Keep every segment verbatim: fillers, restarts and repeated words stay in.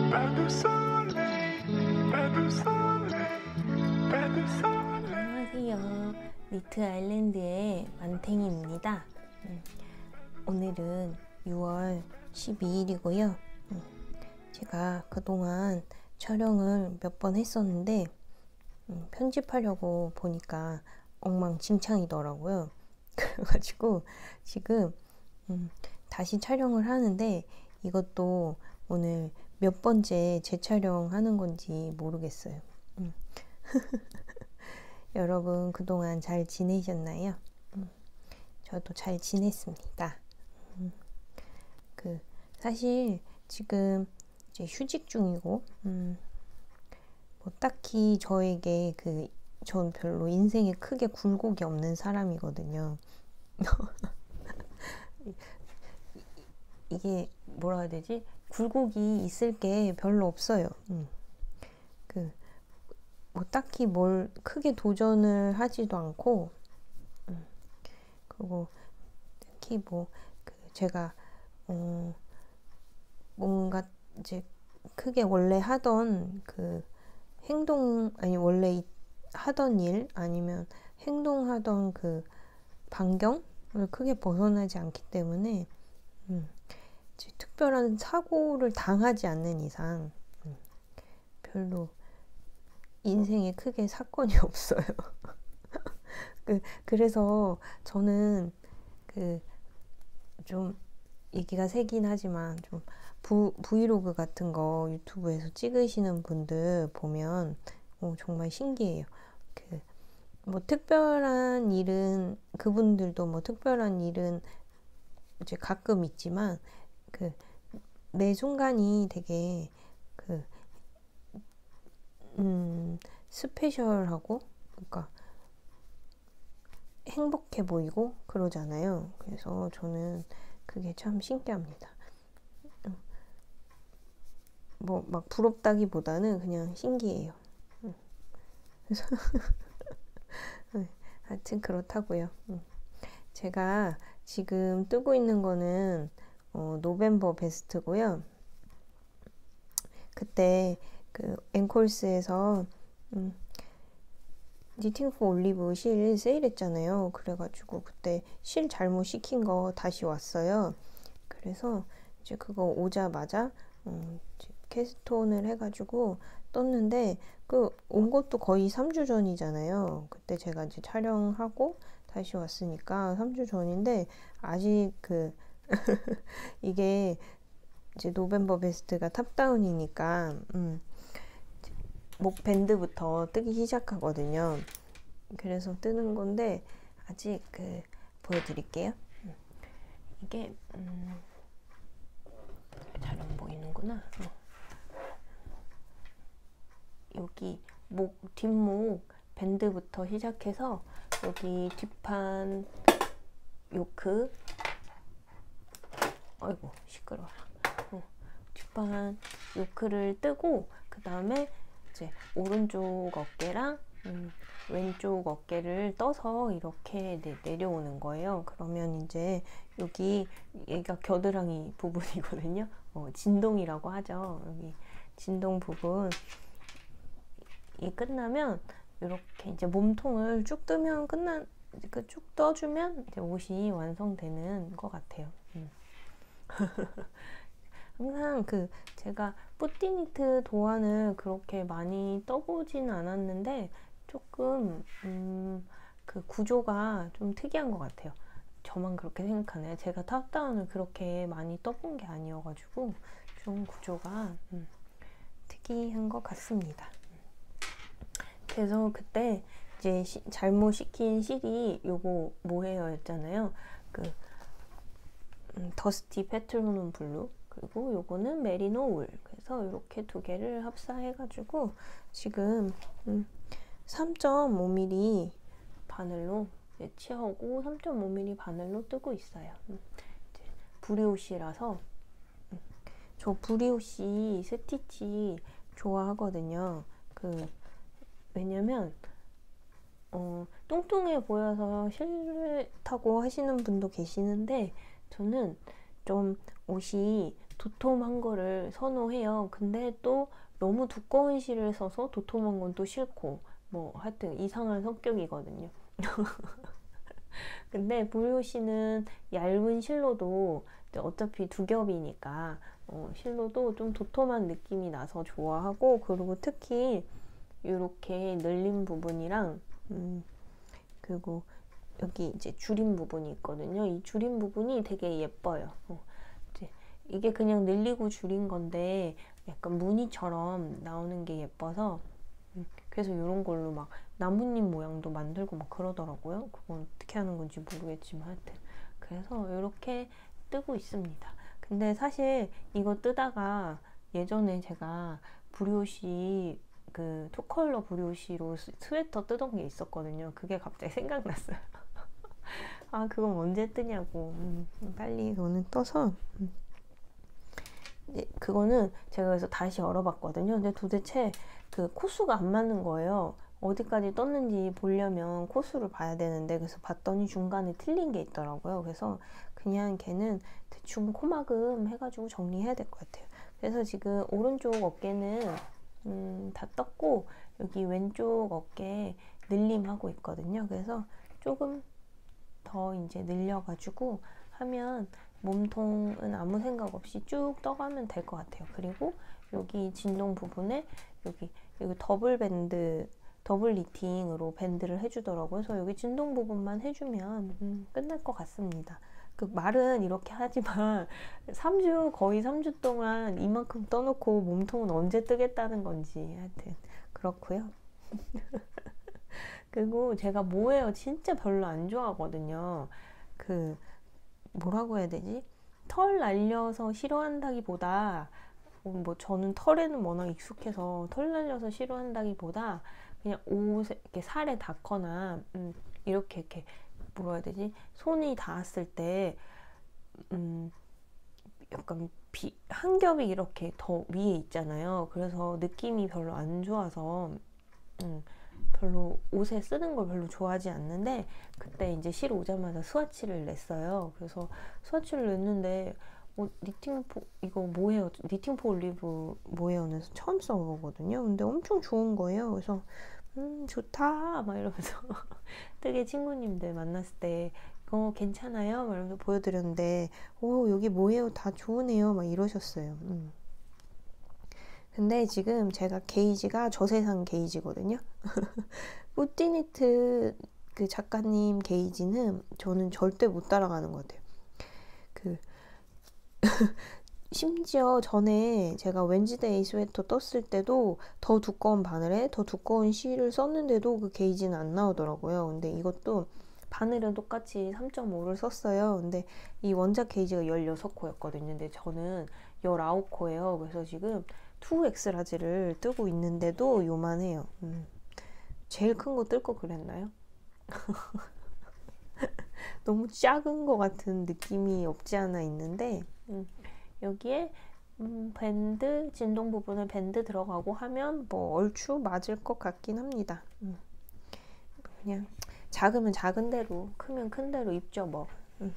안녕하세요. 니트 아일랜드의 만탱이입니다. 음, 오늘은 유월 십이일이고요. 음, 제가 그동안 촬영을 몇 번 했었는데 음, 편집하려고 보니까 엉망진창이더라고요. 그래가지고 지금 음, 다시 촬영을 하는데 이것도 오늘 몇 번째 재촬영하는 건지 모르겠어요. 음. 여러분 그동안 잘 지내셨나요? 음, 저도 잘 지냈습니다. 음, 그 사실 지금 이제 휴직 중이고 음, 뭐 딱히 저에게 그 전 별로 인생에 크게 굴곡이 없는 사람이거든요. 이게 뭐라 해야 되지? 굴곡이 있을 게 별로 없어요. 음. 그 뭐 딱히 뭘 크게 도전을 하지도 않고, 음. 그리고 특히 뭐 그 제가 어 뭔가 이제 크게 원래 하던 그 행동 아니 원래 하던 일 아니면 행동하던 그 반경을 크게 벗어나지 않기 때문에 음, 특별한 사고를 당하지 않는 이상 음, 별로 인생에 크게 사건이 없어요. 그, 그래서 저는 그 좀 얘기가 세긴 하지만 좀 부, 브이로그 같은 거 유튜브에서 찍으시는 분들 보면 어, 정말 신기해요. 그 뭐 특별한 일은 그분들도 뭐 특별한 일은 이제 가끔 있지만 그 매 순간이 되게 그 음, 스페셜하고 그러니까 행복해 보이고 그러잖아요. 그래서 저는 그게 참 신기합니다. 뭐 막 부럽다기보다는 그냥 신기해요. 그래서 하여튼 그렇다고요. 제가 지금 뜨고 있는 거는 어, 노벰버 베스트고요. 그때 그 앵콜스에서 음, 니팅 포 올리브 실 세일했잖아요. 그래가지고 그때 실 잘못 시킨 거 다시 왔어요. 그래서 이제 그거 오자마자 음, 캐스톤을 해가지고 떴는데 그 온 것도 거의 삼 주 전이잖아요. 그때 제가 이제 촬영하고 다시 왔으니까 삼 주 전인데 아직 그 이게 이제 노벰버 베스트가 탑다운이니까 음, 목 밴드부터 뜨기 시작하거든요. 그래서 뜨는 건데 아직 그 보여드릴게요. 음. 이게 음, 잘 안 보이는구나. 어. 여기 목 뒷목 밴드부터 시작해서 여기 뒷판 요크 아이고 시끄러워라. 어. 뒷판 요크를 뜨고 그 다음에 이제 오른쪽 어깨랑 음, 왼쪽 어깨를 떠서 이렇게 네, 내려오는 거예요. 그러면 이제 여기 얘가 겨드랑이 부분이거든요. 어, 진동이라고 하죠. 여기 진동 부분 이 끝나면 이렇게 이제 몸통을 쭉 뜨면 끝난 그 쭉 떠주면 이제 옷이 완성되는 것 같아요. 음. 항상 그 제가 뿌띠니트 도안을 그렇게 많이 떠보진 않았는데 조금 음, 그 구조가 좀 특이한 것 같아요. 저만 그렇게 생각하네요. 제가 탑다운을 그렇게 많이 떠본 게 아니어가지고 좀 구조가 음, 특이한 것 같습니다. 그래서 그때 이제 시, 잘못 시킨 실이 요거 모헤어였잖아요. 그 음, 더스티 페트로눔 블루 그리고 요거는 메리노 울. 그래서 이렇게 두 개를 합사해가지고 지금 음, 삼 점 오 밀리미터 바늘로 치하고 삼 점 오 밀리미터 바늘로 뜨고 있어요. 음, 브리오시라서 음, 저 브리오시 스티치 좋아하거든요. 그 왜냐면 어, 뚱뚱해 보여서 싫다고 하시는 분도 계시는데 저는 좀 옷이 도톰한 거를 선호해요. 근데 또 너무 두꺼운 실을 써서 도톰한 건 또 싫고 뭐 하여튼 이상한 성격이거든요. 근데 브리오시는 얇은 실로도 어차피 두 겹이니까 어, 실로도 좀 도톰한 느낌이 나서 좋아하고, 그리고 특히 이렇게 늘린 부분이랑 음, 그리고 여기 이제 줄인 부분이 있거든요. 이 줄인 부분이 되게 예뻐요. 어, 이제 이게 그냥 늘리고 줄인 건데 약간 무늬처럼 나오는 게 예뻐서 음, 그래서 이런 걸로 막 나뭇잎 모양도 만들고 막 그러더라고요. 그건 어떻게 하는 건지 모르겠지만 하여튼 그래서 이렇게 뜨고 있습니다. 근데 사실 이거 뜨다가 예전에 제가 브리오시 그 투컬러 브리오시로 스웨터 뜨던 게 있었거든요. 그게 갑자기 생각났어요. 아 그건 언제 뜨냐고. 음, 빨리 그거는 떠서 음. 네, 그거는 제가 그래서 다시 열어봤거든요. 근데 도대체 그 코수가 안 맞는 거예요. 어디까지 떴는지 보려면 코수를 봐야 되는데, 그래서 봤더니 중간에 틀린 게 있더라고요. 그래서 그냥 걔는 대충 코막음 해가지고 정리해야 될 것 같아요. 그래서 지금 오른쪽 어깨는 음, 다 떴고 여기 왼쪽 어깨 늘림하고 있거든요. 그래서 조금 더 이제 늘려가지고 하면 몸통은 아무 생각 없이 쭉 떠가면 될 것 같아요. 그리고 여기 진동 부분에 여기, 여기 더블 밴드, 더블 니팅으로 밴드를 해주더라고요. 그래서 여기 진동 부분만 해주면 음, 끝날 것 같습니다. 그 말은 이렇게 하지만 삼 주, 거의 삼 주 동안 이만큼 떠놓고 몸통은 언제 뜨겠다는 건지 하여튼 그렇고요. 그리고 제가 모헤어 진짜 별로 안 좋아하거든요. 그 뭐라고 해야 되지? 털 날려서 싫어한다기보다 뭐 저는 털에는 워낙 익숙해서 털 날려서 싫어한다기보다 그냥 옷에 이렇게 살에 닿거나 음, 이렇게 이렇게 뭐라 해야 되지? 손이 닿았을 때 음, 약간 비, 한 겹이 이렇게 더 위에 있잖아요. 그래서 느낌이 별로 안 좋아서 음, 별로 옷에 쓰는 걸 별로 좋아하지 않는데, 그때 이제 실 오자마자 스와치를 냈어요. 그래서 스와치를 냈는데 어, 니팅포 이거 뭐예요? 니팅포 올리브 뭐예요는 처음 써보거든요. 근데 엄청 좋은 거예요. 그래서 음 좋다 막 이러면서 되게 친구님들 만났을 때 이거 괜찮아요? 막 이러면서 보여드렸는데 오 여기 뭐예요? 다 좋으네요 막 이러셨어요. 음. 근데 지금 제가 게이지가 저세상 게이지거든요. 뿌띠니트 그 작가님 게이지는 저는 절대 못 따라가는 것 같아요. 그 심지어 전에 제가 웬즈데이 스웨터 떴을 때도 더 두꺼운 바늘에 더 두꺼운 실을 썼는데도 그 게이지는 안 나오더라고요. 근데 이것도 바늘은 똑같이 삼 점 오를 썼어요. 근데 이 원작 게이지가 열여섯 코였거든요. 근데 저는 열아홉 코예요. 그래서 지금 투 엑스 라지를 뜨고 있는데도 요만해요. 음. 제일 큰 거 뜰 거 그랬나요? 너무 작은 거 같은 느낌이 없지 않아 있는데 음. 여기에 음, 밴드, 진동 부분에 밴드 들어가고 하면 뭐 얼추 맞을 것 같긴 합니다. 음. 그냥 작으면 작은 대로, 크면 큰 대로 입죠 뭐. 음.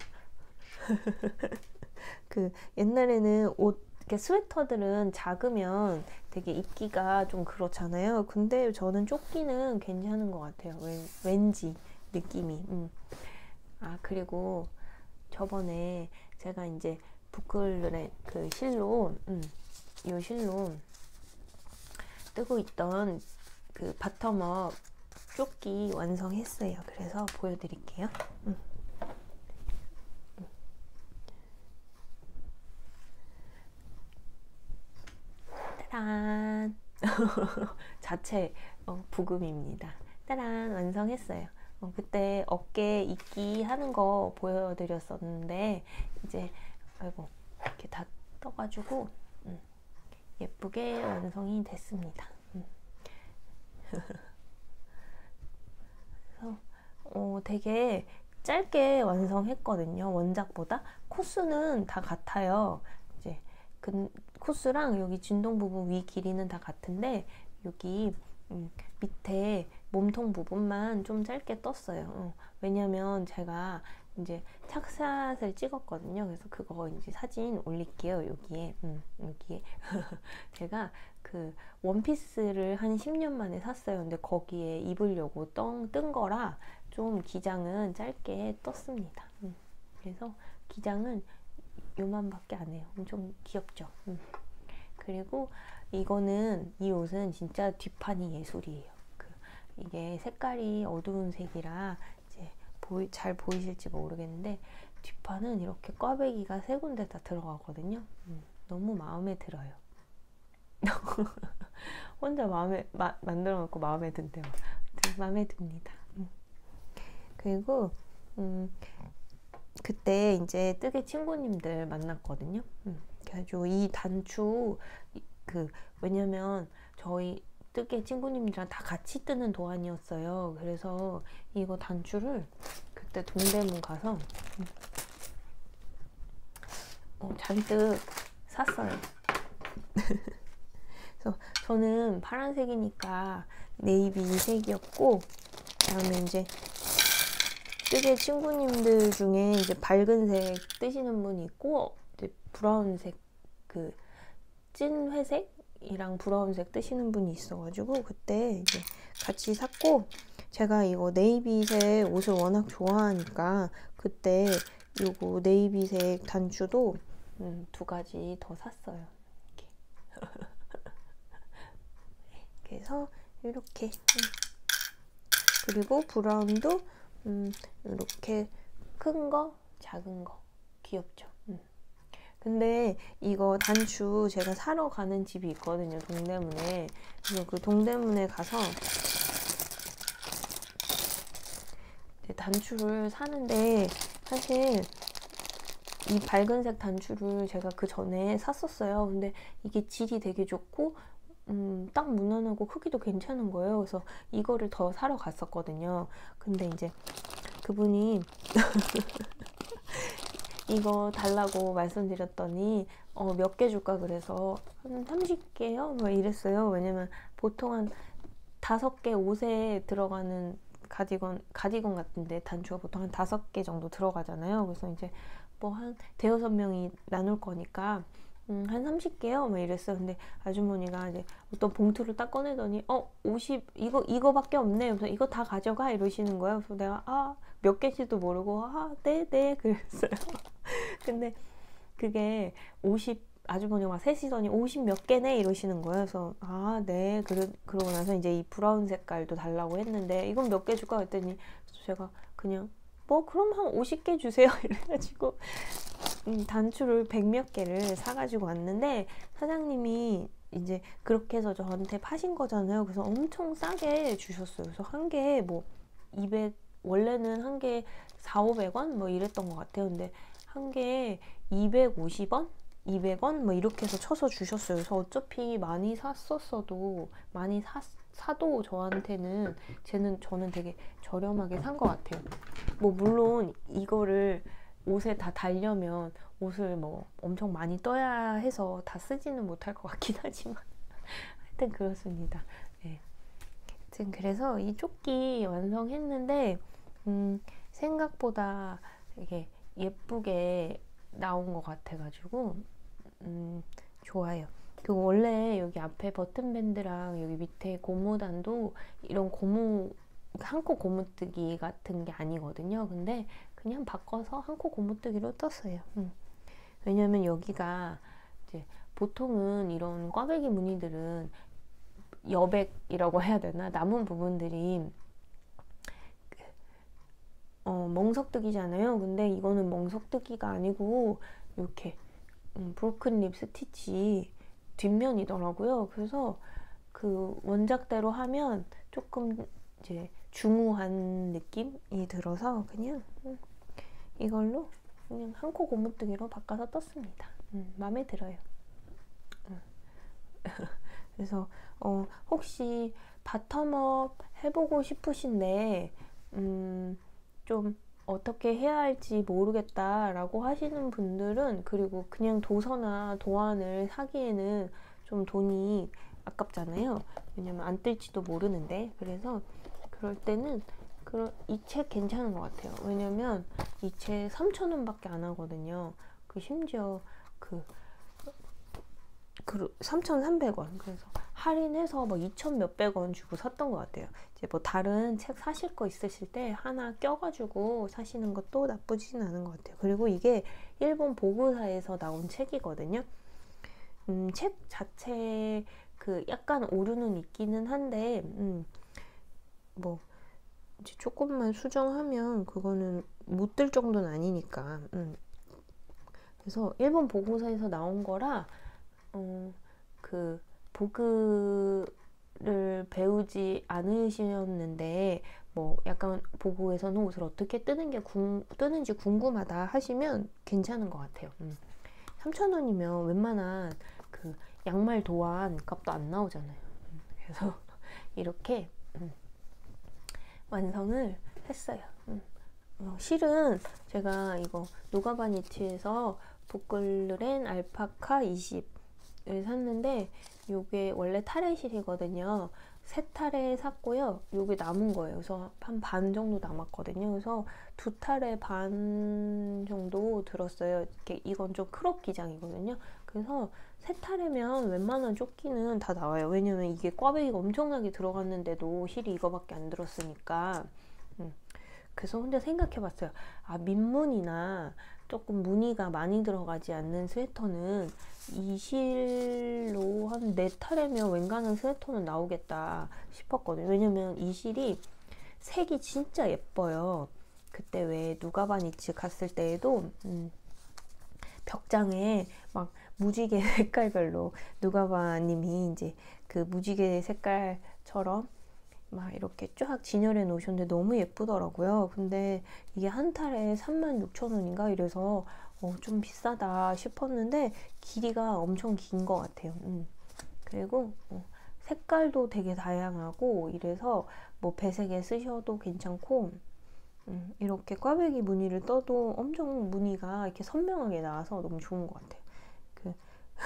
그 옛날에는 옷 이렇게 스웨터들은 작으면 되게 입기가 좀 그렇잖아요. 근데 저는 조끼는 괜찮은 것 같아요. 왠, 왠지 느낌이. 음. 아 그리고 저번에 제가 이제 부클의 그 실로, 음, 요 실로 뜨고 있던 그 바텀업 조끼 완성했어요. 그래서 보여드릴게요. 음. 따란 자체 어, 부금입니다. 따란 완성했어요. 어, 그때 어깨 입기 하는 거 보여드렸었는데 이제 아이고 이렇게 다 떠가지고 음, 예쁘게 완성이 됐습니다. 음. 그래서 어, 되게 짧게 완성했거든요. 원작보다. 코스는 다 같아요. 이제 근, 코스랑 여기 진동 부분 위 길이는 다 같은데 여기 음, 밑에 몸통 부분만 좀 짧게 떴어요. 어, 왜냐면 제가 이제 착샷을 찍었거든요. 그래서 그거 이제 사진 올릴게요. 여기에 음, 여기에 제가 그 원피스를 한 십 년 만에 샀어요. 근데 거기에 입으려고 뜬, 뜬 거라 좀 기장은 짧게 떴습니다. 음, 그래서 기장은 요만밖에 안 해요. 엄청 귀엽죠. 음. 그리고 이거는 이 옷은 진짜 뒷판이 예술이에요. 그 이게 색깔이 어두운 색이라 이제 보이, 잘 보이실지 모르겠는데 뒷판은 이렇게 꽈배기가 세 군데 다 들어가거든요. 음, 너무 마음에 들어요. 혼자 마음에 마, 만들어 놓고 마음에 든대요. 마음에 듭니다. 음. 그리고 음, 그때 이제 뜨개 친구님들 만났거든요. 음. 그래가지고 이 단추 그 왜냐면 저희 뜨개 친구님들이랑 다 같이 뜨는 도안이었어요. 그래서 이거 단추를 그때 동대문 가서 음, 어, 잔뜩 샀어요. 그래서 저는 파란색이니까 네이비 색이었고, 그다음에 이제 뜨개 친구님들 중에 이제 밝은색 뜨시는 분이 있고, 이제 브라운색 그 찐 회색이랑 브라운색 뜨시는 분이 있어가지고 그때 이제 같이 샀고, 제가 이거 네이비색 옷을 워낙 좋아하니까 그때 요거 네이비색 단추도 음, 두 가지 더 샀어요. 이렇게. 그래서 이렇게 음. 그리고 브라운도 음, 이렇게 큰 거, 작은 거 귀엽죠. 음. 근데 이거 단추 제가 사러 가는 집이 있거든요, 동대문에. 그래서 그 동대문에 가서 단추를 사는데, 사실 이 밝은색 단추를 제가 그 전에 샀었어요. 근데 이게 질이 되게 좋고 음, 딱 무난하고 크기도 괜찮은 거예요. 그래서 이거를 더 사러 갔었거든요. 근데 이제 그분이 이거 달라고 말씀드렸더니 어, 몇 개 줄까 그래서 한 삼십 개요? 뭐 이랬어요. 왜냐면 보통 한 다섯 개 옷에 들어가는 가디건, 가디건 같은데 단추가 보통 한 다섯 개 정도 들어가잖아요. 그래서 이제 뭐 한 대여섯 명이 나눌 거니까 음, 한 삼십 개요? 뭐 이랬어요. 근데 아주머니가 이제 어떤 봉투를 딱 꺼내더니 어, 오십, 이거, 이거밖에 없네. 그래서 이거 다 가져가 이러시는 거예요. 그래서 내가 아, 몇 개인지도 모르고 아, 네, 네. 그랬어요. 근데 그게 오십, 아주머니가 막 세시더니 오십 몇 개네 이러시는 거예요. 그래서 아, 네. 그러, 그러고 나서 이제 이 브라운 색깔도 달라고 했는데 이건 몇 개 줄까 했더니 제가 그냥 뭐 그럼 한 오십 개 주세요 이래가지고 음, 단추를 백 몇 개를 사가지고 왔는데, 사장님이 이제 그렇게 해서 저한테 파신 거잖아요. 그래서 엄청 싸게 주셨어요. 그래서 한 개에 뭐 이백, 원래는 한 개에 사오백 원 뭐 이랬던 것 같아요. 근데 한 개에 이백오십 원? 이백 원? 뭐 이렇게 해서 쳐서 주셨어요. 그래서 어차피 많이 샀었어도, 많이 사, 사도 저한테는, 쟤는, 저는 되게 저렴하게 산 것 같아요. 뭐 물론 이거를 옷에 다 달려면 옷을 뭐 엄청 많이 떠야 해서 다 쓰지는 못할 것 같긴 하지만 하여튼 그렇습니다. 네. 하여튼 그래서 이 조끼 완성했는데 음, 생각보다 이게 예쁘게 나온 것 같아가지고 음, 좋아요. 그 원래 여기 앞에 버튼밴드랑 여기 밑에 고무단도 이런 고무, 한코 고무뜨기 같은 게 아니거든요. 근데 그냥 바꿔서 한코 고무뜨기로 떴어요. 음. 왜냐면 여기가 이제 보통은 이런 꽈배기 무늬들은 여백이라고 해야 되나? 남은 부분들이 어, 멍석뜨기잖아요. 근데 이거는 멍석뜨기가 아니고 이렇게 음, 브로큰 립 스티치 뒷면이더라고요. 그래서 그 원작대로 하면 조금 이제 중후한 느낌이 들어서 그냥 음, 이걸로 그냥 한코 고무뜨기로 바꿔서 떴습니다. 음, 마음에 들어요. 음. 그래서 어, 혹시 바텀업 해보고 싶으신데 음, 좀 어떻게 해야 할지 모르겠다라고 하시는 분들은, 그리고 그냥 도서나 도안을 사기에는 좀 돈이 아깝잖아요. 왜냐면 안 뜰지도 모르는데. 그래서 그럴 때는 그 이 책 괜찮은 것 같아요. 왜냐면 이 책 삼천 원밖에 안 하거든요. 그 심지어 그, 그 삼천삼백 원. 그래서 할인해서 뭐 이천 몇백 원 주고 샀던 것 같아요. 이제 뭐 다른 책 사실 거 있으실 때 하나 껴가지고 사시는 것도 나쁘진 않은 것 같아요. 그리고 이게 일본 보고사에서 나온 책이거든요. 음, 책 자체 그 약간 오류는 있기는 한데, 음, 뭐 이제 조금만 수정하면 그거는 못 들 정도는 아니니까. 음. 그래서 일본 보고서에서 나온 거라 어, 그 보그를 배우지 않으셨는데 뭐 약간 보고에서는 옷을 어떻게 뜨는 게 궁, 뜨는지 궁금하다 하시면 괜찮은 것 같아요. 음. 삼천 원이면 웬만한 그 양말 도안 값도 안 나오잖아요. 음. 그래서 이렇게 음. 완성을 했어요. 음. 어, 실은 제가 이거 노가바니치에서 보클르렌 알파카 이십을 샀는데 요게 원래 타레실이거든요. 세 타레 샀고요. 요게 남은 거예요. 그래서 한 반 정도 남았거든요. 그래서 두 타레 반 정도 들었어요. 이렇게 이건 좀 크롭 기장이거든요. 그래서 세 타레면 웬만한 조끼는 다 나와요. 왜냐면 이게 꽈배기가 엄청나게 들어갔는데도 실이 이거밖에 안 들었으니까. 음. 그래서 혼자 생각해봤어요. 아, 민무늬나 조금 무늬가 많이 들어가지 않는 스웨터는 이 실로 한 네 타레면 웬간한 스웨터는 나오겠다 싶었거든요. 왜냐면 이 실이 색이 진짜 예뻐요. 그때 왜 누가바니치 갔을 때에도 음, 벽장에 막 무지개 색깔별로 누가바님이 이제 그 무지개 색깔처럼 막 이렇게 쫙 진열해 놓으셨는데 너무 예쁘더라고요. 근데 이게 한 탈에 삼만 육천 원인가 이래서 어, 좀 비싸다 싶었는데 길이가 엄청 긴 것 같아요. 음. 그리고 어, 색깔도 되게 다양하고 이래서 뭐 배색에 쓰셔도 괜찮고 음, 이렇게 꽈배기 무늬를 떠도 엄청 무늬가 이렇게 선명하게 나와서 너무 좋은 것 같아요. 그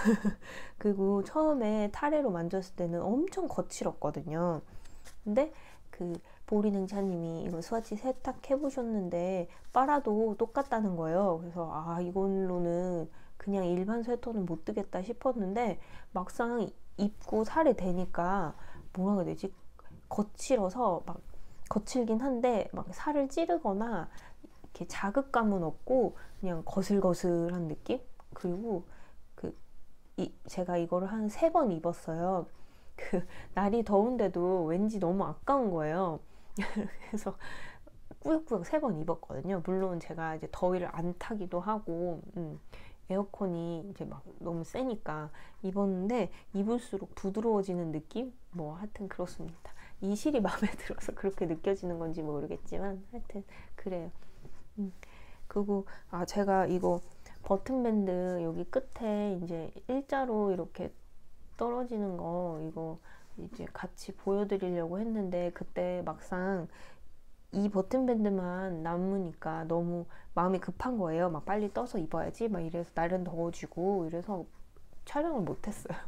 그리고 처음에 타레로 만졌을 때는 엄청 거칠었거든요. 근데 그 보리능차님이 이거 스와치 세탁해 보셨는데 빨아도 똑같다는 거예요. 그래서 아, 이걸로는 그냥 일반 스웨터는 못 뜨겠다 싶었는데 막상 입고 살에 대니까 뭐라 그래야 되지? 거칠어서 막 거칠긴 한데 막 살을 찌르거나 이렇게 자극감은 없고 그냥 거슬거슬한 느낌? 그리고 그 이, 제가 이거를 한 세 번 입었어요. 그 날이 더운데도 왠지 너무 아까운 거예요. 그래서 꾸역꾸역 세 번 입었거든요. 물론 제가 이제 더위를 안 타기도 하고 음, 에어컨이 이제 막 너무 세니까 입었는데 입을수록 부드러워지는 느낌? 뭐 하여튼 그렇습니다. 이 실이 마음에 들어서 그렇게 느껴지는 건지 모르겠지만 하여튼 그래요. 음. 그리고 아, 제가 이거 버튼밴드 여기 끝에 이제 일자로 이렇게 떨어지는 거 이거 이제 같이 보여드리려고 했는데 그때 막상 이 버튼밴드만 남으니까 너무 마음이 급한 거예요. 막 빨리 떠서 입어야지 막 이래서 날은 더워지고 이래서 촬영을 못했어요.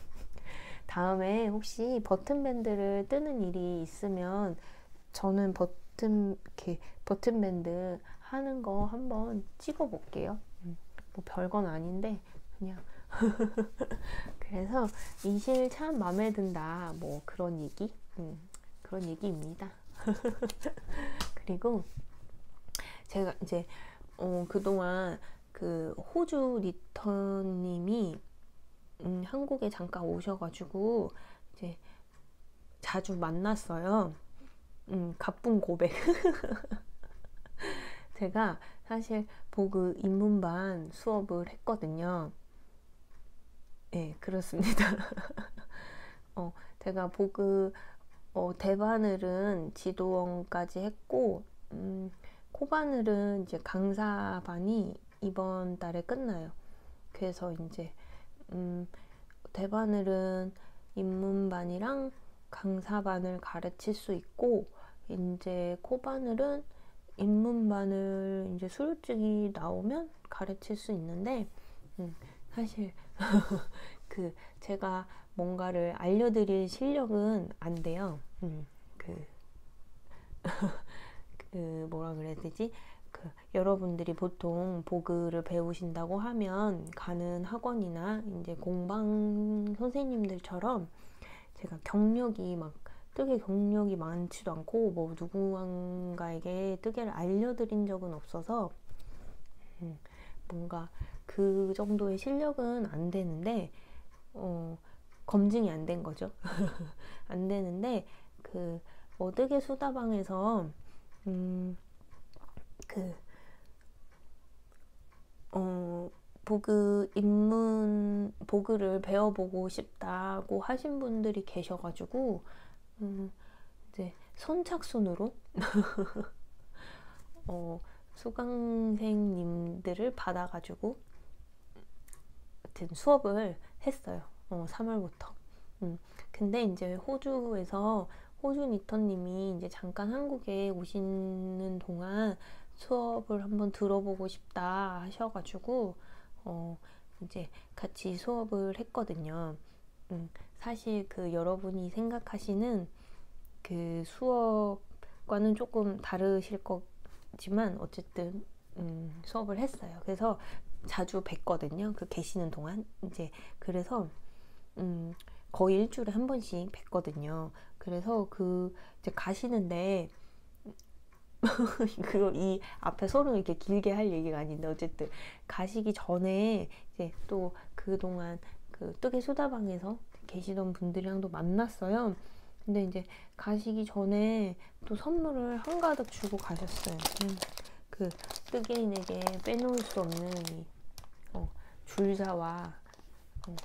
다음에 혹시 버튼밴드를 뜨는 일이 있으면 저는 버튼 이렇게 버튼밴드 하는 거 한번 찍어 볼게요. 뭐 별건 아닌데 그냥 그래서 이 실 참 마음에 든다 뭐 그런 얘기 음, 그런 얘기입니다. 그리고 제가 이제 어, 그동안 그 호주 리턴님이 음, 한국에 잠깐 오셔가지고 이제 자주 만났어요. 음, 가쁜 고백. 제가 사실 보그 입문반 수업을 했거든요. 네, 그렇습니다. 어, 제가 보그 어, 대바늘은 지도원까지 했고 음, 코바늘은 이제 강사반이 이번 달에 끝나요. 그래서 이제 음, 대바늘은 입문반이랑 강사반을 가르칠 수 있고 이제 코바늘은 입문반을 이제 수료증이 나오면 가르칠 수 있는데 음, 사실 그 제가 뭔가를 알려드릴 실력은 안 돼요. 음, 그 그 뭐라 그래야 되지? 그 여러분들이 보통 보그를 배우신다고 하면 가는 학원이나 이제 공방 선생님들처럼 제가 경력이 막 뜨개 경력이 많지도 않고 뭐 누군가에게 뜨개를 알려드린 적은 없어서 음, 뭔가 그 정도의 실력은 안 되는데 어, 검증이 안 된 거죠. 안 되는데 그 뭐 뜨개 수다방에서 음, 그 어, 보그 입문 보그를 배워보고 싶다고 하신 분들이 계셔가지고 음, 이제 선착순으로 어, 수강생님들을 받아가지고 하여튼 수업을 했어요. 어, 삼월부터. 음, 근데 이제 호주에서 호주 니터님이 이제 잠깐 한국에 오시는 동안 수업을 한번 들어보고 싶다 하셔가지고 어, 이제 같이 수업을 했거든요. 음, 사실 그 여러분이 생각하시는 그 수업과는 조금 다르실 거지만 어쨌든 음, 수업을 했어요. 그래서 자주 뵀거든요. 그 계시는 동안 이제 그래서 음, 거의 일주일에 한 번씩 뵀거든요. 그래서 그 이제 가시는데 그거 이 앞에 서로 이렇게 길게 할 얘기가 아닌데 어쨌든 가시기 전에 이제 또 그동안 그 뜨개 수다방에서 계시던 분들이랑도 만났어요. 근데 이제 가시기 전에 또 선물을 한가득 주고 가셨어요. 음, 그 뜨개인에게 빼놓을 수 없는 이, 어, 줄자와 어,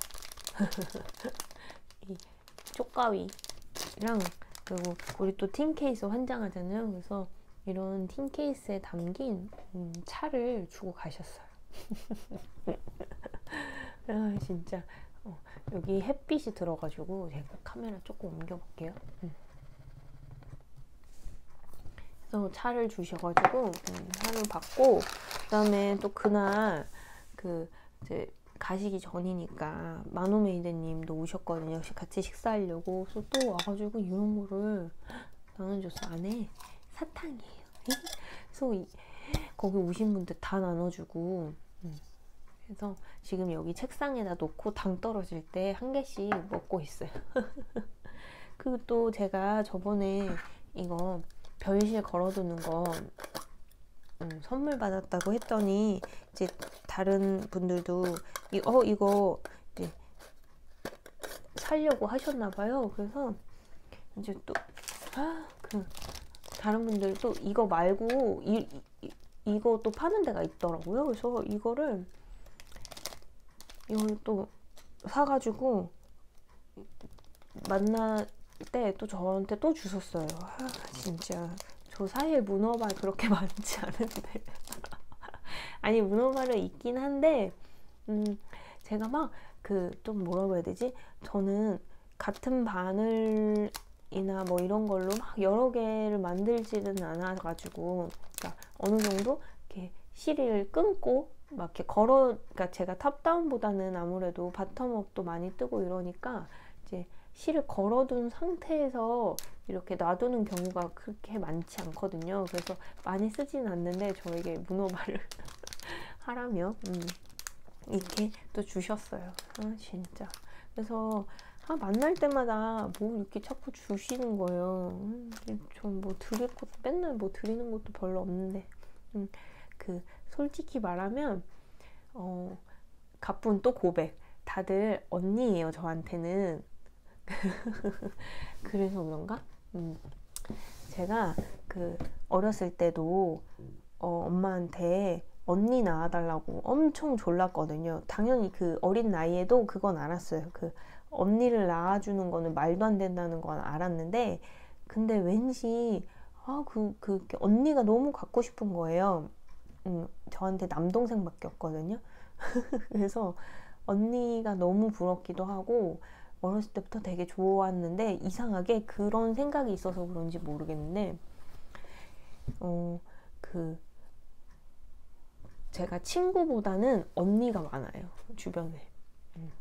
이 쪽가위랑 그리고 우리 또 틴 케이스 환장하잖아요. 그래서 이런 틴 케이스에 담긴 음, 차를 주고 가셨어요. 아 진짜 어, 여기 햇빛이 들어가지고 제가 카메라 조금 옮겨볼게요. 음. 그래서 차를 주셔가지고 음, 차를 받고 그다음에 또 그날 그 이제 가시기 전이니까 마노메이드님도 오셨거든요. 역시 같이 식사하려고. 그래서 또 와가지고 이런 거를 나눠줬어. 안에 사탕이에요. 그래서 이, 거기 오신 분들 다 나눠주고 음. 그래서 지금 여기 책상에다 놓고 당 떨어질 때 한 개씩 먹고 있어요. 그리고 또 제가 저번에 이거 별실 걸어두는 거 음, 선물 받았다고 했더니 이제 다른 분들도 이, 어 이거 이제 살려고 하셨나봐요. 그래서 이제 또 아, 그 다른 분들도 이거 말고 이, 이, 이거 또 파는 데가 있더라고요. 그래서 이거를 이걸 또 사가지고 만날 때 또 저한테 또 주셨어요. 아, 진짜 저 사실 문어발 그렇게 많지 않은데 아니 문어발은 있긴 한데 음, 제가 막 그 좀 뭐라고 해야 되지? 저는 같은 바늘이나 뭐 이런 걸로 막 여러 개를 만들지는 않아가지고 그러니까 어느 정도 이렇게 실을 끊고 막 이렇게 걸어 그러니까 제가 탑다운보다는 아무래도 바텀업도 많이 뜨고 이러니까 이제 실을 걸어둔 상태에서 이렇게 놔두는 경우가 그렇게 많지 않거든요. 그래서 많이 쓰지는 않는데 저에게 문어발을 하라며 음, 이렇게 또 주셨어요. 아 진짜. 그래서 아, 만날 때마다 뭐 이렇게 자꾸 주시는 거예요. 음, 전 뭐 드릴 것도 맨날 뭐 드리는 것도 별로 없는데 음, 그 솔직히 말하면 어, 가쁜 또 고백. 다들 언니예요 저한테는. 그래서 그런가? 음, 제가 그 어렸을 때도 어, 엄마한테 언니 낳아달라고 엄청 졸랐거든요. 당연히 그 어린 나이에도 그건 알았어요. 그 언니를 낳아주는 거는 말도 안 된다는 건 알았는데, 근데 왠지 아, 그, 그 언니가 너무 갖고 싶은 거예요. 음, 저한테 남동생밖에 없거든요. 그래서 언니가 너무 부럽기도 하고 어렸을 때부터 되게 좋았는데 이상하게 그런 생각이 있어서 그런지 모르겠는데 어, 그 제가 친구보다는 언니가 많아요 주변에. 음.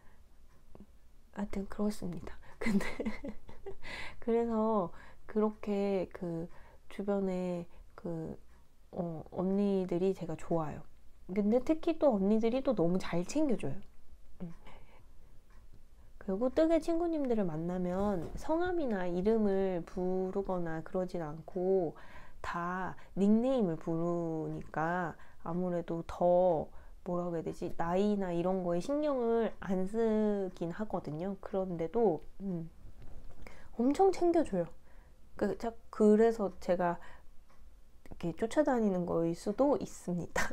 하여튼 그렇습니다. 근데 그래서 그렇게 그 주변에 그 어, 언니들이 제가 좋아요. 근데 특히 또 언니들이 또 너무 잘 챙겨줘요. 음. 그리고 뜨개 친구님들을 만나면 성함이나 이름을 부르거나 그러진 않고 다 닉네임을 부르니까 아무래도 더 뭐라고 해야 되지? 나이나 이런 거에 신경을 안 쓰긴 하거든요. 그런데도 음, 엄청 챙겨줘요. 그, 그래서 제가 이렇게 쫓아다니는 거일 수도 있습니다.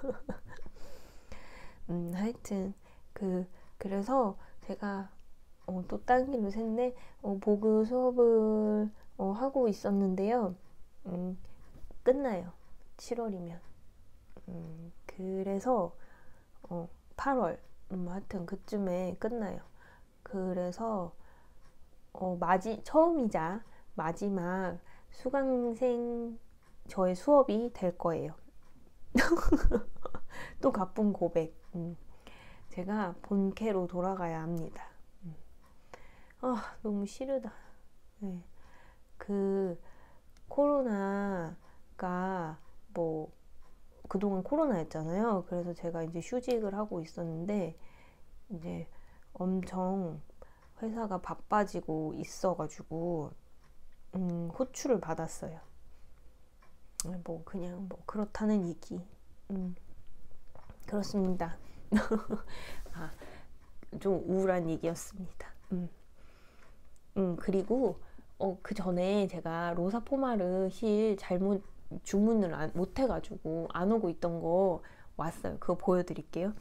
음, 하여튼 그 그래서 제가 어, 또 딴 길로 샜네. 어, 보그 수업을 어, 하고 있었는데요. 음, 끝나요. 칠월이면. 음, 그래서 어, 팔월 음, 하여튼 그쯤에 끝나요. 그래서 어, 마지 처음이자 마지막 수강생 저의 수업이 될 거예요. 또 가쁜 고백. 음, 제가 본캐로 돌아가야 합니다. 음. 아, 너무 싫으다. 네. 그 코로나가 뭐 그동안 코로나였잖아요. 그래서 제가 이제 휴직을 하고 있었는데 이제 엄청 회사가 바빠지고 있어가지고 음, 호출을 받았어요. 뭐 그냥 뭐 그렇다는 얘기. 음, 그렇습니다. 아, 좀 우울한 얘기였습니다. 음, 음 그리고 어, 그 전에 제가 로사 포마르 힐 잘못 주문을 안, 못 해가지고 안 오고 있던 거 왔어요. 그거 보여드릴게요.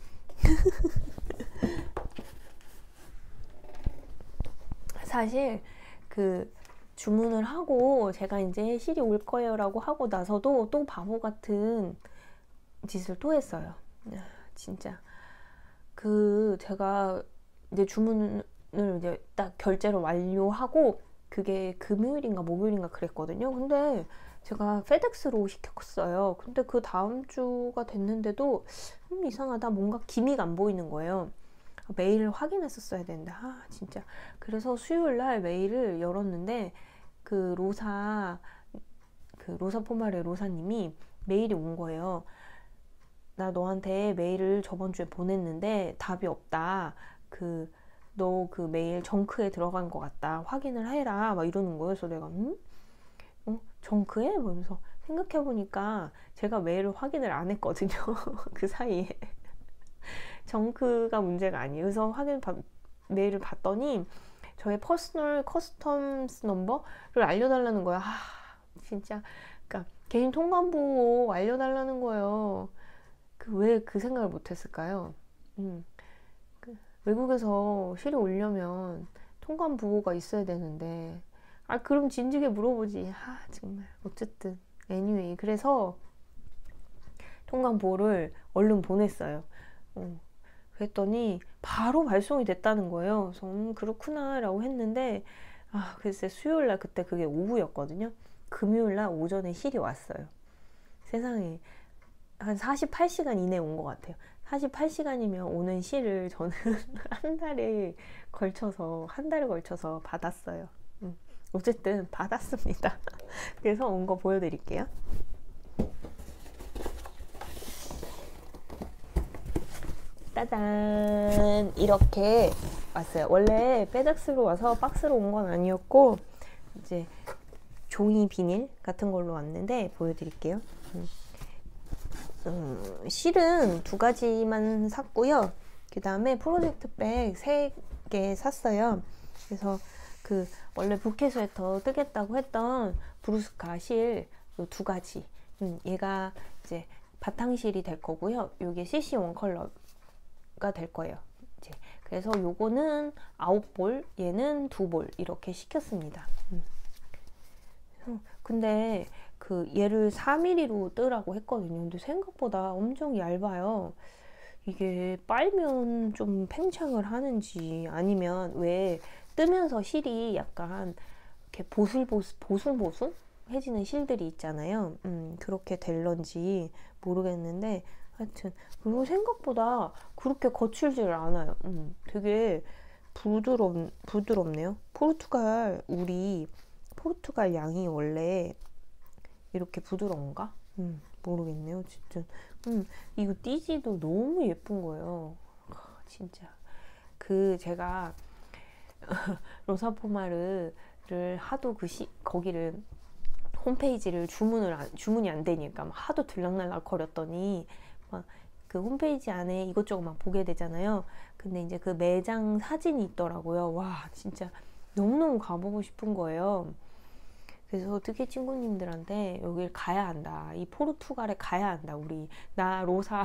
사실 그 주문을 하고 제가 이제 실이 올 거예요 라고 하고 나서도 또 바보 같은 짓을 또 했어요. 진짜 그 제가 이제 주문을 이제 딱 결제를 완료하고 그게 금요일인가 목요일인가 그랬거든요. 근데 제가 페덱스로 시켰어요. 근데 그 다음 주가 됐는데도 음, 이상하다. 뭔가 기미가 안 보이는 거예요. 메일을 확인했었어야 되는데 아 진짜. 그래서 수요일날 메일을 열었는데 그 로사 그 로사 포마레 로사님이 메일이 온 거예요. 나 너한테 메일을 저번 주에 보냈는데 답이 없다. 그 너 그 메일 정크에 들어간 것 같다. 확인을 해라. 막 이러는 거예요. 그래서 내가 음? 어? 정크에? 그러면서 생각해보니까 제가 메일을 확인을 안 했거든요. 그 사이에. 정크가 문제가 아니에요. 그래서 확인 받, 메일을 봤더니 저의 퍼스널 커스텀스 넘버를 알려달라는 거야. 아, 진짜. 그러니까 개인 통관부 알려달라는 거예요. 그 왜 그 생각을 못했을까요? 음, 그 외국에서 실이 오려면 통관부호가 있어야 되는데 아 그럼 진즉에 물어보지. 아 정말 어쨌든 anyway 그래서 통관부호를 얼른 보냈어요. 어, 그랬더니 바로 발송이 됐다는 거예요. 그래서 음, 그렇구나 라고 했는데 아 글쎄 수요일날 그때 그게 오후였거든요. 금요일날 오전에 실이 왔어요. 세상에 한 사십팔 시간 이내에 온 것 같아요. 사십팔 시간이면 오는 실을 저는 한 달에 걸쳐서 한 달에 걸쳐서 받았어요. 음, 어쨌든 받았습니다. 그래서 온 거 보여드릴게요. 따단 이렇게 왔어요. 원래 페덱스로 와서 박스로 온 건 아니었고 이제 종이 비닐 같은 걸로 왔는데 보여드릴게요. 음. 음, 실은 두 가지만 샀고요. 그 다음에 프로젝트 백 세 개 샀어요. 그래서 그 원래 부케 스웨터 뜨겠다고 했던 브루스카 실 두 가지. 음, 얘가 이제 바탕실이 될 거고요. 요게 씨씨 원 컬러가 될 거예요. 이제 그래서 요거는 아홉 볼, 얘는 두 볼 이렇게 시켰습니다. 음. 근데 그 얘를 사 밀리미터로 뜨라고 했거든요. 근데 생각보다 엄청 얇아요. 이게 빨면 좀 팽창을 하는지 아니면 왜 뜨면서 실이 약간 이렇게 보슬보슬 보슬보슬 해지는 실들이 있잖아요. 음, 그렇게 될런지 모르겠는데 하여튼 그리고 생각보다 그렇게 거칠지를 않아요. 음, 되게 부드럽, 부드럽네요. 포르투갈 울이 포르투갈 양이 원래 이렇게 부드러운가? 음, 모르겠네요. 어쨌든 음, 이거 띠지도 너무 예쁜 거예요. 아, 진짜 그 제가 로사포마르를 하도 그 시, 거기를 홈페이지를 주문을 안, 주문이 안 되니까 막 하도 들락날락 거렸더니 막 그 홈페이지 안에 이것저것 막 보게 되잖아요. 근데 이제 그 매장 사진이 있더라고요. 와, 진짜 너무너무 가보고 싶은 거예요. 그래서 어떻게 친구님들한테 여길 가야 한다. 이 포르투갈에 가야 한다. 우리 나 로사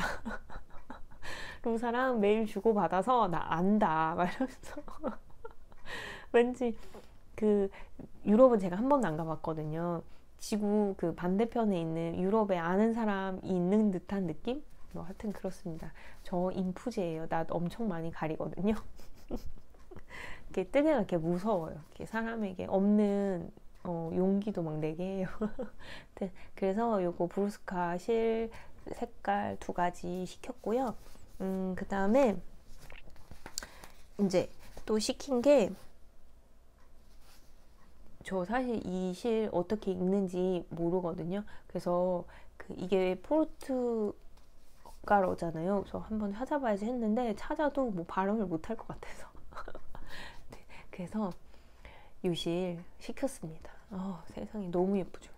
로사랑 메일 주고 받아서 나 안다. 막 이러면서 왠지 그 유럽은 제가 한 번도 안 가봤거든요. 지구 그 반대편에 있는 유럽에 아는 사람이 있는 듯한 느낌? 뭐 하여튼 그렇습니다. 저 인푸제예요. 나 엄청 많이 가리거든요. 이렇게 뜨개가 이렇게 무서워요. 이렇게 사람에게 없는 어, 용기도 막 내게 해요. 그래서 요거 브루스카 실 색깔 두 가지 시켰고요. 음, 그 다음에 이제 또 시킨 게 저 사실 이 실 어떻게 읽는지 모르거든요. 그래서 그 이게 포르투갈어잖아요. 그래서 한번 찾아봐야지 했는데 찾아도 뭐 발음을 못할 것 같아서 네, 그래서 이 실 시켰습니다. 어, 세상에 너무 예쁘죠.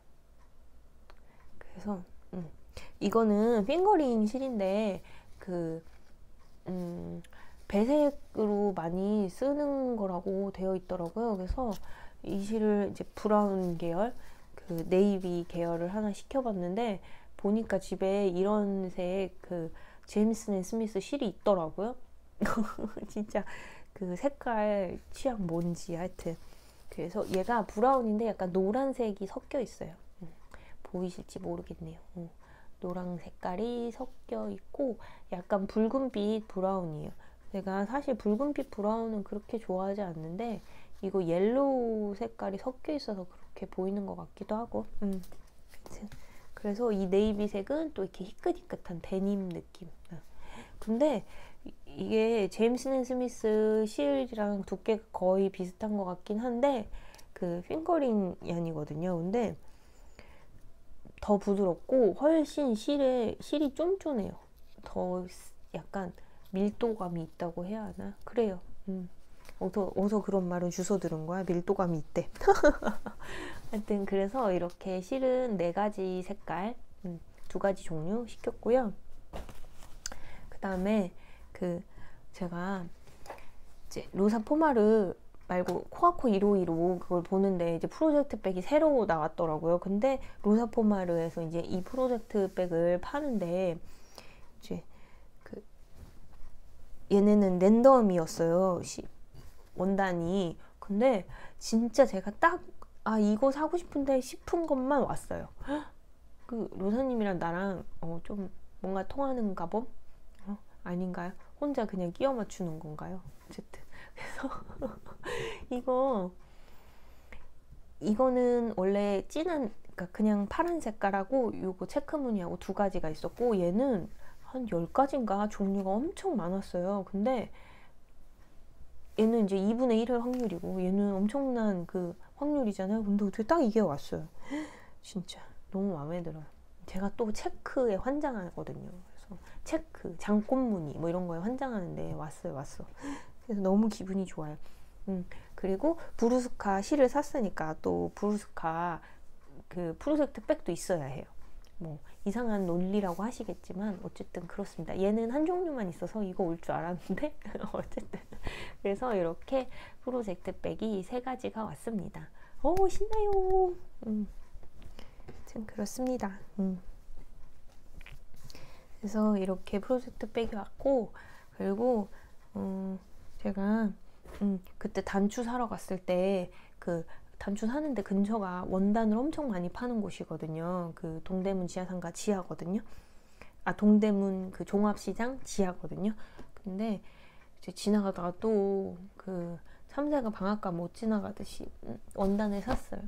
그래서 음, 이거는 핑거링 실인데 그 음, 배색으로 많이 쓰는 거라고 되어 있더라고요. 그래서 이 실을 이제 브라운 계열, 그 네이비 계열을 하나 시켜봤는데 보니까 집에 이런 색 그 제임스 앤 스미스 실이 있더라고요. 진짜 그 색깔 취향 뭔지 하여튼 그래서 얘가 브라운인데 약간 노란색이 섞여 있어요. 음, 보이실지 모르겠네요. 음, 노란 색깔이 섞여 있고 약간 붉은빛 브라운이에요. 제가 사실 붉은빛 브라운은 그렇게 좋아하지 않는데 이거 옐로우 색깔이 섞여 있어서 그렇게 보이는 것 같기도 하고 음. 그래서 이 네이비색은 또 이렇게 희끗희끗한 데님 느낌. 근데 이게 제임스 앤 스미스 실이랑 두께가 거의 비슷한 것 같긴 한데 그 핑거링이 아니거든요. 근데 더 부드럽고 훨씬 실에, 실이 쫀쫀해요. 더 약간 밀도감이 있다고 해야 하나? 그래요. 음. 어서, 어서 그런 말을 주워 들은 거야? 밀도감이 있대. 하여튼 그래서 이렇게 실은 네 가지 색깔, 음, 두 가지 종류 시켰고요. 그 다음에 그 제가 이제 로사 포마르 말고 코아코 일오일오 그걸 보는데 이제 프로젝트 백이 새로 나왔더라고요. 근데 로사 포마르에서 이제 이 프로젝트 백을 파는데 이제 그 얘네는 랜덤이었어요. 시, 원단이. 근데 진짜 제가 딱 아 이거 사고 싶은데 싶은 것만 왔어요. 그 로사님이랑 나랑 어, 좀 뭔가 통하는가 봄? 어, 아닌가요? 혼자 그냥 끼워 맞추는 건가요? 어쨌든 그래서 이거 이거는 원래 진한 그러니까 그냥 파란 색깔하고 요거 체크 무늬하고 두 가지가 있었고 얘는 한 열 가지인가 종류가 엄청 많았어요. 근데 얘는 이제 이분의 일의 확률이고 얘는 엄청난 그 확률이잖아요. 근데 어떻게 딱 이게 왔어요. 진짜 너무 마음에 들어요. 제가 또 체크에 환장하거든요. 그래서 체크, 장꽃무늬 뭐 이런 거에 환장하는데 왔어요, 왔어. 그래서 너무 기분이 좋아요. 음, 그리고 브루스카 실을 샀으니까 또 브루스카 그 프로젝트 백도 있어야 해요. 뭐 이상한 논리라고 하시겠지만 어쨌든 그렇습니다. 얘는 한 종류만 있어서 이거 올 줄 알았는데 어쨌든 그래서 이렇게 프로젝트 백이 세 가지가 왔습니다. 오 신나요. 음, 참 그렇습니다. 음. 그래서 이렇게 프로젝트 백이 왔고 그리고 음, 제가 음, 그때 단추 사러 갔을 때 그 단추 사는데 근처가 원단을 엄청 많이 파는 곳이거든요. 그 동대문 지하상가 지하거든요. 아 동대문 그 종합시장 지하거든요. 근데 이제 지나가다가 또 그 삼세가 방앗간 못 지나가듯이 원단을 샀어요.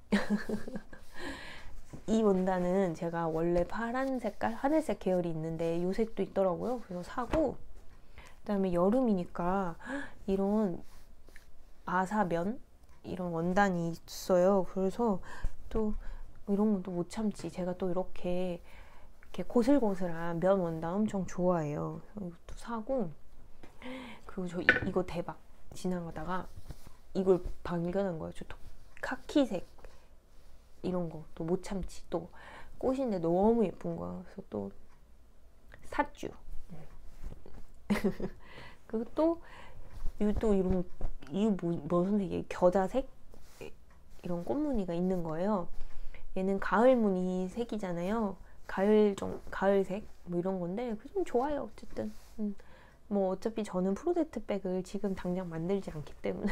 이 원단은 제가 원래 파란 색깔, 하늘색 계열이 있는데 요 색도 있더라고요. 그래서 사고 그 다음에 여름이니까 이런 아사면 이런 원단이 있어요. 그래서 또 이런 것도 못 참지. 제가 또 이렇게 이렇게 고슬고슬한 면 원단 엄청 좋아해요. 이것도 사고, 그리고 저 이, 이거 대박. 지나가다가 이걸 발견한 거예요. 저 카키색 이런 거 또 못 참지. 또 꽃인데 너무 예쁜 거야. 그래서 또 샀죠. 그리고 또 이또 이런 이거 뭐, 무슨 색이에요? 겨자색 이런 꽃무늬가 있는 거예요. 얘는 가을 무늬 색이잖아요. 가을 좀 가을색 뭐 이런 건데 좀 좋아요. 어쨌든 음. 뭐 어차피 저는 프로젝트 백을 지금 당장 만들지 않기 때문에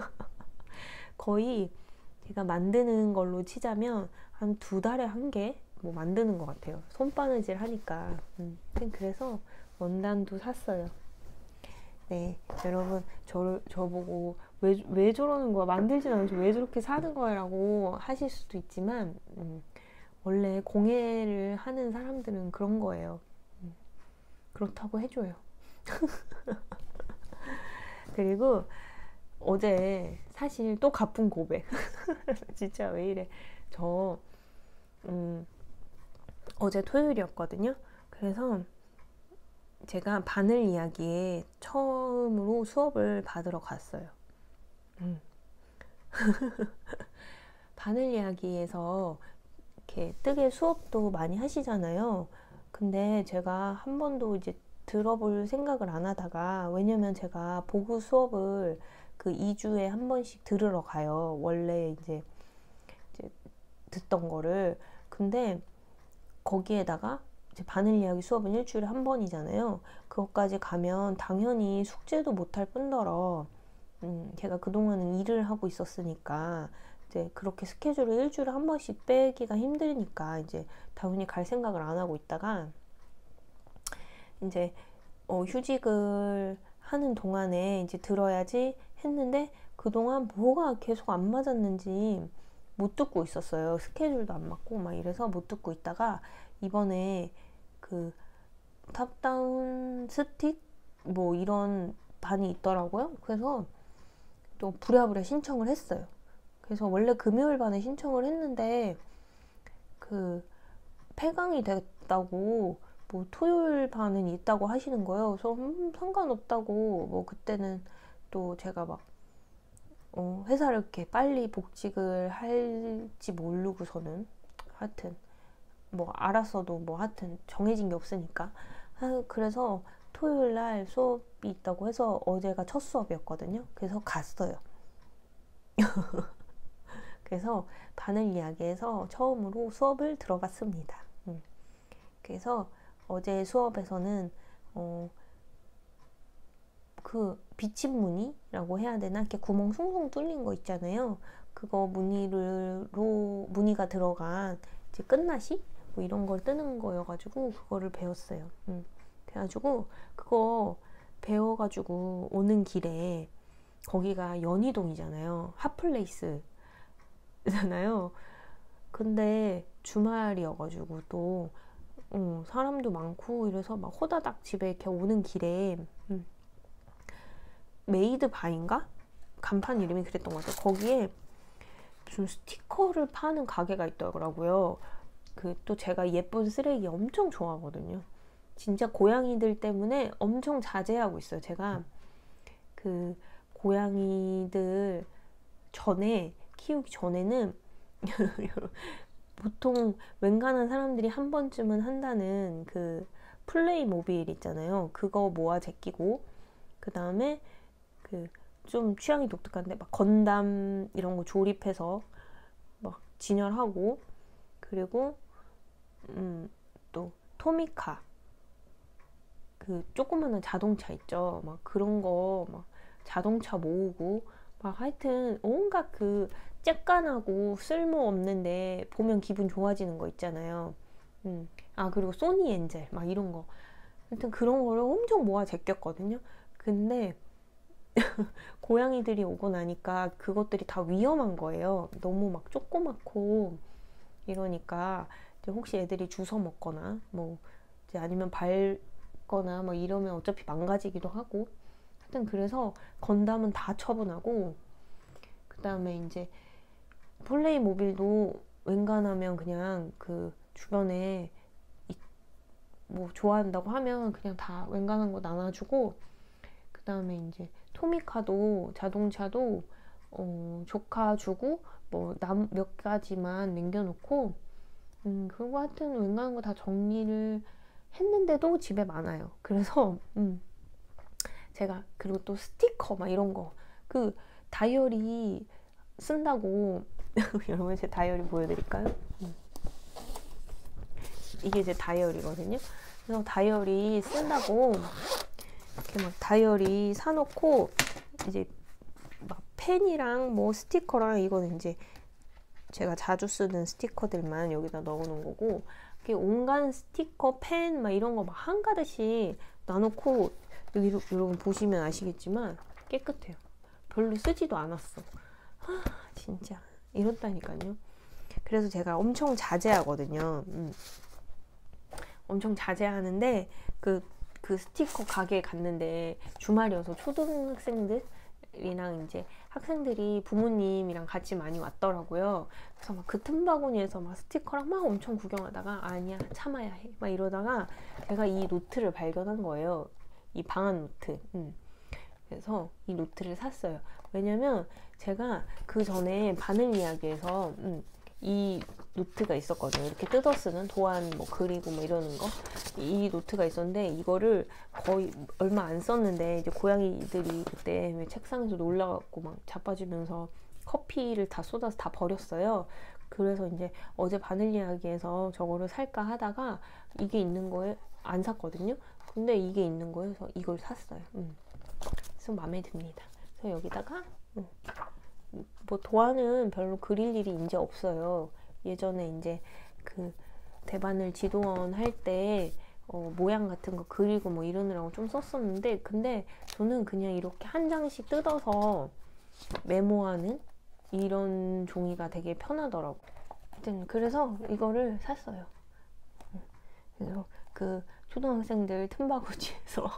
거의 제가 만드는 걸로 치자면 한 두 달에 한 개 뭐 만드는 것 같아요. 손바느질 하니까. 음. 그래서 원단도 샀어요. 네, 여러분 저를 저보고 왜, 왜 저러는 거야? 만들진 않지 왜 저렇게 사는 거야? 라고 하실 수도 있지만 음, 원래 공예를 하는 사람들은 그런 거예요. 음, 그렇다고 해줘요. 그리고 어제 사실 또 가쁜 고백. 진짜 왜 이래. 저 음, 어제 토요일이었거든요. 그래서 제가 바늘 이야기에 처음으로 수업을 받으러 갔어요. 음. 바늘 이야기에서 이렇게 뜨개 수업도 많이 하시잖아요. 근데 제가 한 번도 이제 들어볼 생각을 안 하다가, 왜냐면 제가 보고 수업을 그 이 주에 한 번씩 들으러 가요. 원래 이제, 이제 듣던 거를. 근데 거기에다가 이제 바늘 이야기 수업은 일주일에 한 번이잖아요. 그것까지 가면 당연히 숙제도 못할 뿐더러 음, 제가 그동안은 일을 하고 있었으니까 이제 그렇게 스케줄을 일주일에 한 번씩 빼기가 힘드니까 이제 당연히 갈 생각을 안 하고 있다가 이제 어, 휴직을 하는 동안에 이제 들어야지 했는데 그동안 뭐가 계속 안 맞았는지 못 듣고 있었어요. 스케줄도 안 맞고 막 이래서 못 듣고 있다가 이번에 그 탑다운 스틱 뭐 이런 반이 있더라고요. 그래서 또 부랴부랴 신청을 했어요. 그래서 원래 금요일 반에 신청을 했는데 그 폐강이 됐다고 뭐 토요일 반은 있다고 하시는 거예요. 그래서 음, 상관없다고 뭐 그때는 또 제가 막 어, 회사를 이렇게 빨리 복직을 할지 모르고서는 하여튼 뭐 알았어도 뭐 하여튼 정해진 게 없으니까 아, 그래서 토요일 날 수업이 있다고 해서 어제가 첫 수업이었거든요. 그래서 갔어요. 그래서 바늘 이야기에서 처음으로 수업을 들어봤습니다. 음. 그래서 어제 수업에서는 어, 그 비침 무늬라고 해야 되나? 이렇게 구멍 숭숭 뚫린 거 있잖아요. 그거 무늬로 무늬가 들어간 이제 끝나시 뭐 이런 걸 뜨는 거여가지고 그거를 배웠어요. 음. 그래가지고 그거 배워가지고 오는 길에 거기가 연희동이잖아요. 핫플레이스잖아요. 근데 주말이어가지고 또 음, 사람도 많고 이래서 막 호다닥 집에 이렇게 오는 길에 음, 메이드 바인가? 간판 이름이 그랬던 것 같아요. 거기에 무슨 스티커를 파는 가게가 있더라고요. 그 또 제가 예쁜 쓰레기 엄청 좋아하거든요. 진짜 고양이들 때문에 엄청 자제하고 있어요. 제가 그 고양이들 전에 키우기 전에는 보통 웬간한 사람들이 한 번쯤은 한다는 그 플레이모빌 있잖아요. 그거 모아 제끼고 그 다음에 그 좀 취향이 독특한데 막 건담 이런 거 조립해서 막 진열하고 그리고 음, 또 토미카 그 조그마한 자동차 있죠. 막 그런 거 막 자동차 모으고 막 하여튼 온갖 그 쬐깐하고 쓸모 없는데 보면 기분 좋아지는 거 있잖아요. 음. 아 그리고 소니 엔젤 막 이런 거 하여튼 그런 거를 엄청 모아 제꼈거든요. 근데 고양이들이 오고 나니까 그것들이 다 위험한 거예요. 너무 막 조그맣고 이러니까 이제 혹시 애들이 주워 먹거나 뭐 이제 아니면 밟거나 뭐 이러면 어차피 망가지기도 하고 하여튼 그래서 건담은 다 처분하고 그 다음에 이제 플레이모빌도 웬간하면 그냥 그 주변에 뭐 좋아한다고 하면 그냥 다 웬간한 거 나눠주고, 그 다음에 이제 토미카도 자동차도 어, 조카 주고 뭐 남 몇 가지만 남겨놓고, 음 그리고 하여튼 웬간한 거 다 정리를 했는데도 집에 많아요. 그래서 음 제가, 그리고 또 스티커 막 이런 거, 그 다이어리 쓴다고 여러분 제 다이어리 보여드릴까요? 음. 이게 제 다이어리거든요. 그래서 다이어리 쓴다고 이렇게 막 다이어리 사놓고, 이제 막 펜이랑 뭐 스티커랑, 이거는 이제 제가 자주 쓰는 스티커들만 여기다 넣어놓은 거고, 이렇게 온갖 스티커, 펜 막 이런 거 막 한가득씩 놔놓고, 여기 여러분 보시면 아시겠지만 깨끗해요. 별로 쓰지도 않았어. 하, 진짜 이렇다니까요. 그래서 제가 엄청 자제하거든요. 음. 엄청 자제하는데 그, 그 스티커 가게에 갔는데 주말이어서 초등학생들이랑 이제 학생들이 부모님이랑 같이 많이 왔더라고요. 그래서 막 그 틈바구니에서 막 스티커랑 막 엄청 구경하다가, 아니야 참아야 해 막 이러다가 제가 이 노트를 발견한 거예요. 이 방한 노트. 음. 그래서 이 노트를 샀어요. 왜냐면 제가 그 전에 바늘 이야기에서 음, 이 노트가 있었거든요. 이렇게 뜯어 쓰는 도안 뭐 그리고 뭐 이러는 거, 이 노트가 있었는데 이거를 거의 얼마 안 썼는데, 이제 고양이들이 그때 왜 책상에서 놀라갖고 막 자빠지면서 커피를 다 쏟아서 다 버렸어요. 그래서 이제 어제 바늘 이야기에서 저거를 살까 하다가 이게 있는 거에 안 샀거든요. 근데 이게 있는 거여서 이걸 샀어요. 음. 그래서 마음에 듭니다. 그래서 여기다가 음. 뭐 도안은 별로 그릴 일이 이제 없어요. 예전에 이제 그 대바늘 지도원 할 때 어, 모양 같은 거 그리고 뭐 이러느라고 좀 썼었는데, 근데 저는 그냥 이렇게 한 장씩 뜯어서 메모하는 이런 종이가 되게 편하더라고. 하여튼 그래서 이거를 샀어요. 그래서 그 초등학생들 틈바구니에서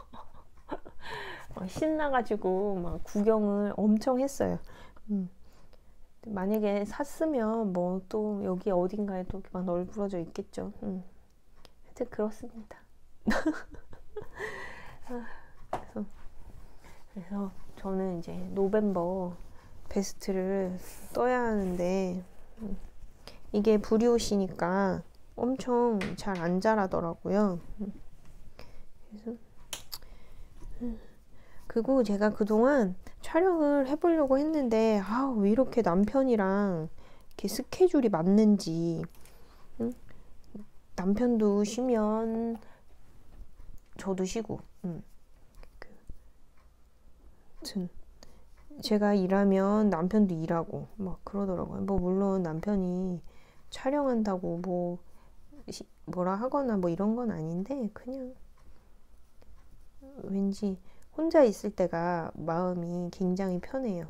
신나가지고 막 구경을 엄청 했어요. 음. 만약에 샀으면 뭐 또 여기 어딘가에 또 막 널브러져 있겠죠. 음. 하여튼 그렇습니다. 아, 그래서, 그래서 저는 이제 노벰버 베스트를 떠야 하는데, 음. 이게 브리옷이니까 엄청 잘 안 자라더라고요. 음. 그래서 음. 그리고 제가 그동안 촬영을 해보려고 했는데, 아, 왜 이렇게 남편이랑 이렇게 스케줄이 맞는지. 응? 남편도 쉬면 저도 쉬고, 응. 그, 아무튼 제가 일하면 남편도 일하고 막 그러더라고요. 뭐 물론 남편이 촬영한다고 뭐 시, 뭐라 하거나 뭐 이런 건 아닌데, 그냥 왠지 혼자 있을 때가 마음이 굉장히 편해요.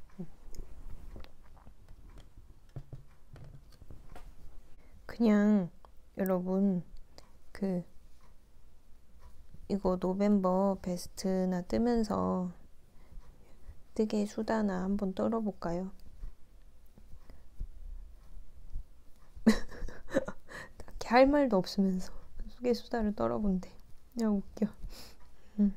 그냥 여러분, 그 이거 노벰버 베스트나 뜨면서 뜨개 수다나 한번 떨어볼까요? 딱히 할 말도 없으면서 뜨개 수다를 떨어본대. 그냥 웃겨. 음.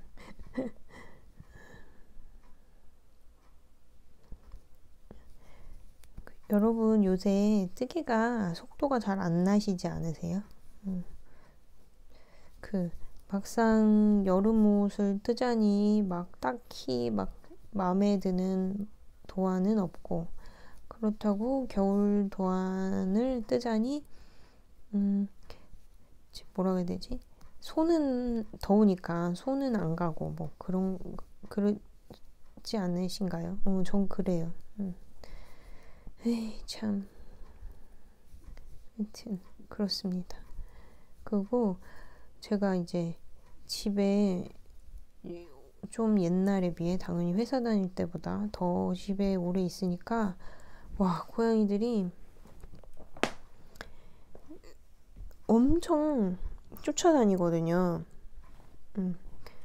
여러분 요새 뜨개가 속도가 잘 안 나시지 않으세요? 음. 그 막상 여름 옷을 뜨자니 막 딱히 막 마음에 드는 도안은 없고, 그렇다고 겨울 도안을 뜨자니 음 뭐라 해야 되지? 손은 더우니까 손은 안 가고 뭐 그런, 그렇지 않으신가요? 어, 전 그래요. 음. 에이 참, 하여튼 그렇습니다. 그리고 제가 이제 집에 좀 옛날에 비해 당연히 회사 다닐 때보다 더 집에 오래 있으니까, 와, 고양이들이 엄청 쫓아다니거든요. 음.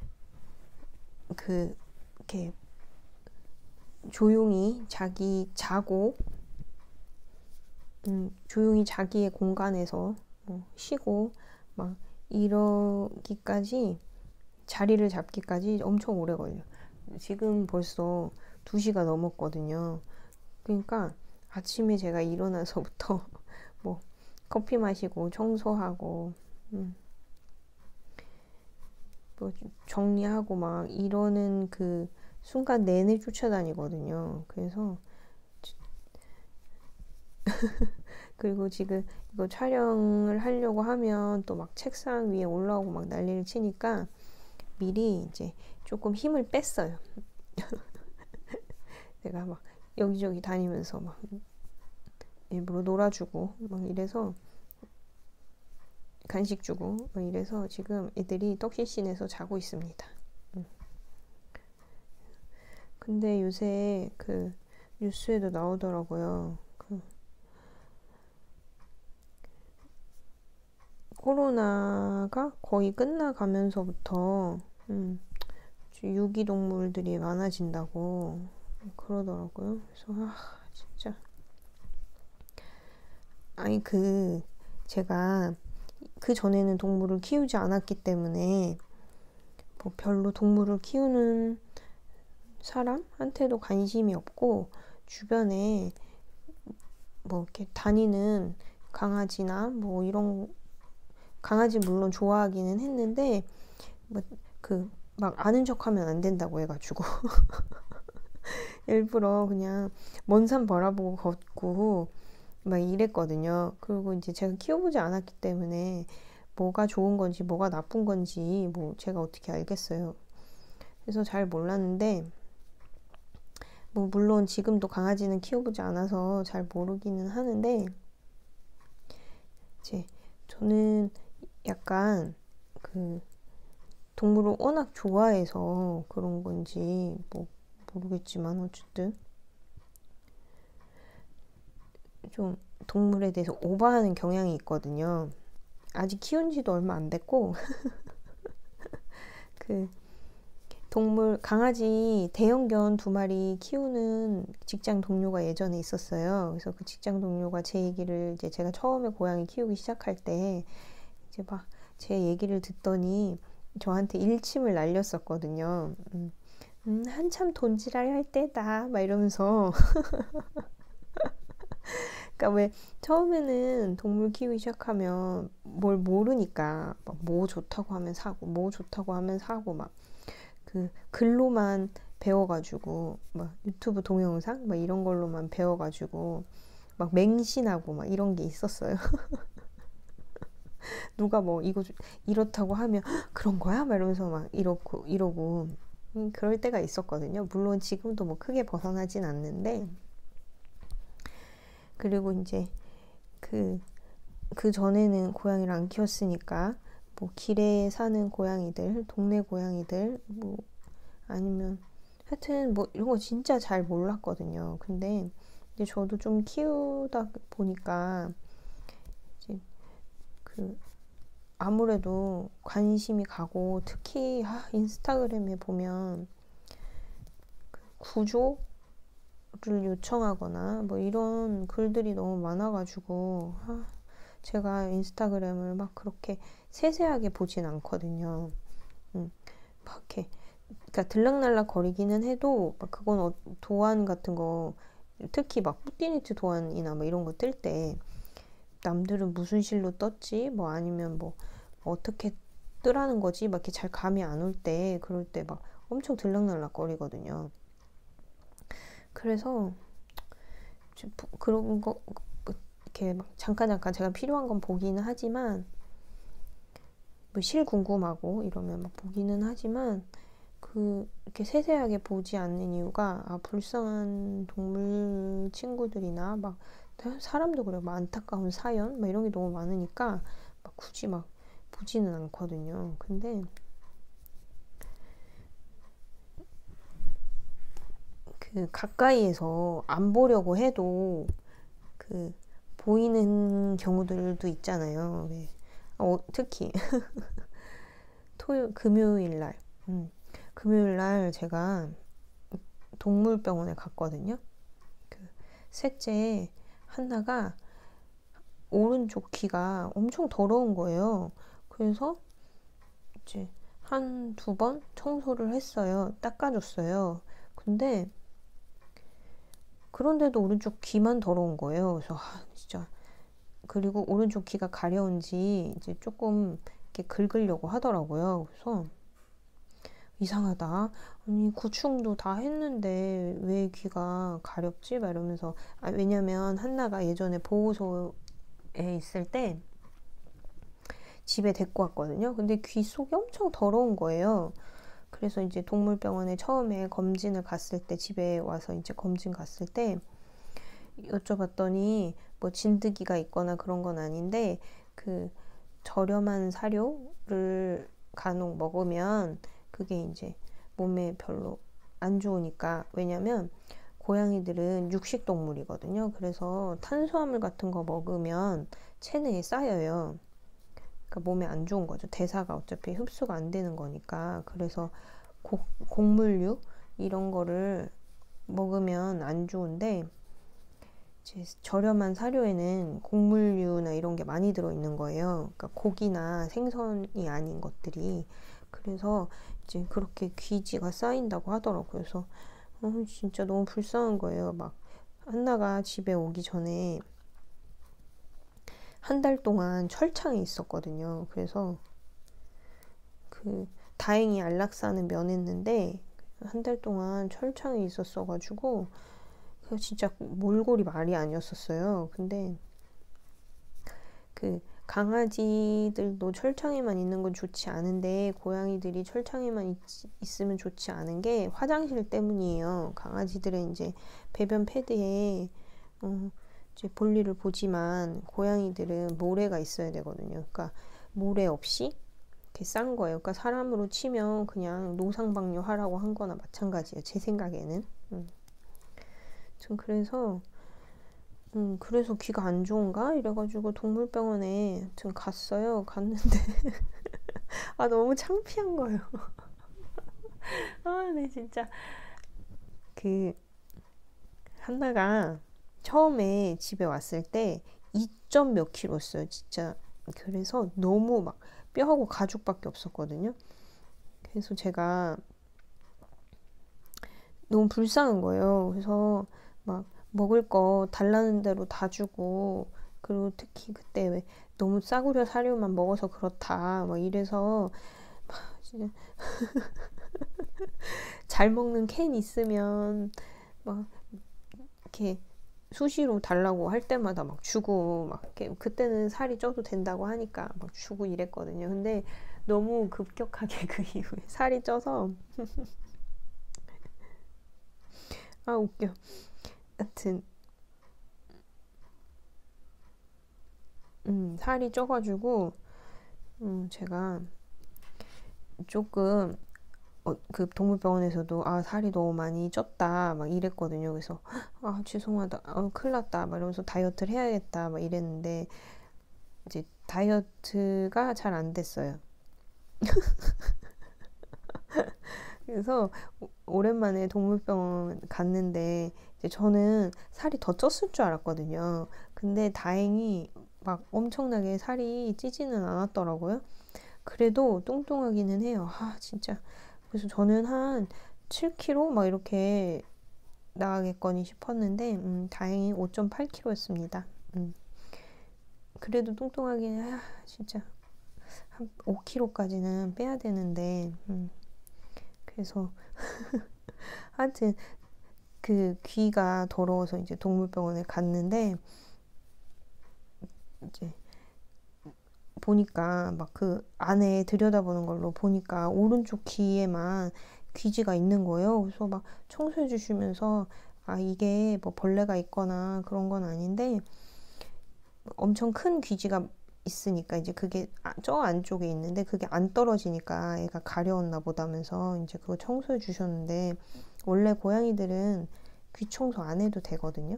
그 이렇게 조용히 자기 자고 음, 조용히 자기의 공간에서 어, 쉬고 막 이러기까지 자리를 잡기까지 엄청 오래 걸려. 지금 벌써 두 시가 넘었거든요. 그러니까 아침에 제가 일어나서부터 뭐 커피 마시고 청소하고 음, 뭐 정리하고 막 이러는 그 순간 내내 쫓아다니거든요. 그래서 그리고 지금 이거 촬영을 하려고 하면 또 막 책상 위에 올라오고 막 난리를 치니까 미리 이제 조금 힘을 뺐어요. 내가 막 여기저기 다니면서 막 일부러 놀아주고 막 이래서 간식 주고 막 이래서 지금 애들이 떡실신에서 자고 있습니다. 음. 근데 요새 그 뉴스에도 나오더라고요. 그 코로나가 거의 끝나가면서부터 음, 유기동물들이 많아진다고 그러더라고요. 그래서 아 진짜 아니 그 제가 그 전에는 동물을 키우지 않았기 때문에 뭐 별로 동물을 키우는 사람한테도 관심이 없고 주변에 뭐 이렇게 다니는 강아지나 뭐 이런 강아지 물론 좋아하기는 했는데 뭐 그 막 아는 척하면 안 된다고 해가지고 일부러 그냥 먼 산 바라보고 걷고 막 이랬거든요. 그리고 이제 제가 키워보지 않았기 때문에 뭐가 좋은 건지 뭐가 나쁜 건지 뭐 제가 어떻게 알겠어요. 그래서 잘 몰랐는데 뭐 물론 지금도 강아지는 키워보지 않아서 잘 모르기는 하는데 이제 저는 약간 그 동물을 워낙 좋아해서 그런 건지 뭐 모르겠지만 어쨌든 좀 동물에 대해서 오버하는 경향이 있거든요. 아직 키운 지도 얼마 안 됐고 그 동물 강아지 대형견 두 마리 키우는 직장 동료가 예전에 있었어요. 그래서 그 직장 동료가 제 얘기를 이제 제가 처음에 고양이 키우기 시작할 때 이제 막 제 얘기를 듣더니 저한테 일침을 날렸었거든요. 음, 음, 한참 돈지랄 할 때다 막 이러면서 그러니까 왜 처음에는 동물 키우기 시작하면 뭘 모르니까 막 뭐 좋다고 하면 사고 뭐 좋다고 하면 사고 막 그 글로만 배워가지고 막 유튜브 동영상 막 이런 걸로만 배워가지고 막 맹신하고 막 이런 게 있었어요. 누가 뭐 이거 이렇다고 하면 그런 거야? 막 이러면서 막 이러고 이러고 음, 그럴 때가 있었거든요. 물론 지금도 뭐 크게 벗어나진 않는데 그리고 이제 그, 그 전에는 고양이를 안 키웠으니까 뭐 길에 사는 고양이들, 동네 고양이들 뭐 아니면 하여튼 뭐 이런 거 진짜 잘 몰랐거든요. 근데 이제 저도 좀 키우다 보니까 이제 그 아무래도 관심이 가고 특히 아, 인스타그램에 보면 그 구조를 요청하거나 뭐 이런 글들이 너무 많아가지고 아, 제가 인스타그램을 막 그렇게 세세하게 보진 않거든요. 음, 막 이렇게 그러니까 들락날락 거리기는 해도 막 그건 어, 도안 같은 거 특히 막 푸띠니트 도안이나 뭐 이런 거 뜰 때 남들은 무슨 실로 떴지 뭐 아니면 뭐 어떻게 뜨라는 거지 막 이렇게 잘 감이 안 올 때 그럴 때 막 엄청 들락날락 거리거든요. 그래서 그런 거 이렇게 막 잠깐 잠깐 제가 필요한 건 보기는 하지만 뭐 실 궁금하고 이러면 막 보기는 하지만 그 이렇게 세세하게 보지 않는 이유가 아 불쌍한 동물 친구들이나 막 사람도 그래 막 안타까운 사연 막 이런 게 너무 많으니까 막 굳이 막 보지는 않거든요. 근데 그 가까이에서 안 보려고 해도 그 보이는 경우들도 있잖아요. 네. 어, 특히 토요 금요일 날, 음, 금요일 날 제가 동물병원에 갔거든요. 그 셋째 한나가 오른쪽 귀가 엄청 더러운 거예요. 그래서 이제 한 두 번 청소를 했어요. 닦아줬어요. 근데 그런데도 오른쪽 귀만 더러운 거예요. 그래서 아, 진짜. 그리고 오른쪽 귀가 가려운지 이제 조금 이렇게 긁으려고 하더라고요. 그래서 이상하다. 아니 구충도 다 했는데 왜 귀가 가렵지? 막 이러면서 아, 왜냐면 한나가 예전에 보호소에 있을 때 집에 데리고 왔거든요. 근데 귀 속이 엄청 더러운 거예요. 그래서 이제 동물병원에 처음에 검진을 갔을 때 집에 와서 이제 검진 갔을 때 여쭤봤더니 뭐 진드기가 있거나 그런 건 아닌데 그 저렴한 사료를 간혹 먹으면 그게 이제 몸에 별로 안 좋으니까 왜냐면 고양이들은 육식 동물이거든요. 그래서 탄수화물 같은 거 먹으면 체내에 쌓여요. 그러니까 몸에 안 좋은 거죠. 대사가 어차피 흡수가 안 되는 거니까. 그래서 고, 곡물류 이런 거를 먹으면 안 좋은데 이제 저렴한 사료에는 곡물류나 이런 게 많이 들어있는 거예요. 그러니까 고기나 생선이 아닌 것들이. 그래서 이제 그렇게 귀지가 쌓인다고 하더라고요. 그래서 어, 진짜 너무 불쌍한 거예요. 막 한나가 집에 오기 전에 한 달 동안 철창에 있었거든요. 그래서 그 다행히 안락사는 면했는데 한 달 동안 철창에 있었어가지고 그 진짜 몰골이 말이 아니었었어요. 근데 그 강아지들도 철창에만 있는 건 좋지 않은데 고양이들이 철창에만 있, 있으면 좋지 않은 게 화장실 때문이에요. 강아지들은 이제 배변 패드에 어, 이제 볼일을 보지만 고양이들은 모래가 있어야 되거든요. 그러니까 모래 없이 이렇게 싼 거예요. 그러니까 사람으로 치면 그냥 노상방뇨 하라고 한 거나 마찬가지예요. 제 생각에는. 음. 전 그래서 음, 그래서 귀가 안 좋은가? 이래가지고 동물병원에 좀 갔어요. 갔는데 아 너무 창피한 거예요. 아, 네 진짜 그 한나가 처음에 집에 왔을 때 이 점 몇 킬로였어요. 진짜 그래서 너무 막 뼈하고 가죽밖에 없었거든요. 그래서 제가 너무 불쌍한 거예요. 그래서 막 먹을 거 달라는 대로 다 주고 그리고 특히 그때 왜 너무 싸구려 사료만 먹어서 그렇다 막 이래서 막 진짜 잘 먹는 캔 있으면 막 이렇게 수시로 달라고 할 때마다 막 주고 막 이렇게 그때는 살이 쪄도 된다고 하니까 막 주고 이랬거든요. 근데 너무 급격하게 그 이후에 살이 쪄서 아 웃겨. 하여튼 음, 살이 쪄가지고 음, 제가 조금 어, 그 동물병원에서도 아 살이 너무 많이 쪘다 막 이랬거든요. 그래서 아 죄송하다, 아, 큰일 났다 막 이러면서 다이어트를 해야겠다 막 이랬는데 이제 다이어트가 잘 안 됐어요. 그래서 오랜만에 동물병원 갔는데 이제 저는 살이 더 쪘을 줄 알았거든요. 근데 다행히 막 엄청나게 살이 찌지는 않았더라고요. 그래도 뚱뚱하기는 해요. 아 진짜. 그래서 저는 한 칠 킬로그램 막 이렇게 나가겠거니 싶었는데 음, 다행히 오 점 팔 킬로그램였습니다. 음. 그래도 뚱뚱하긴 해. 아, 진짜 한 오 킬로그램까지는 빼야 되는데 음. 그래서 하여튼 그 귀가 더러워서 이제 동물병원에 갔는데 이제 보니까 막 그 안에 들여다보는 걸로 보니까 오른쪽 귀에만 귀지가 있는 거예요. 그래서 막 청소해 주시면서 아 이게 뭐 벌레가 있거나 그런 건 아닌데 엄청 큰 귀지가 있으니까 이제 그게 저 안쪽에 있는데 그게 안 떨어지니까 애가 가려웠나 보다면서 이제 그거 청소해 주셨는데 원래 고양이들은 귀 청소 안 해도 되거든요.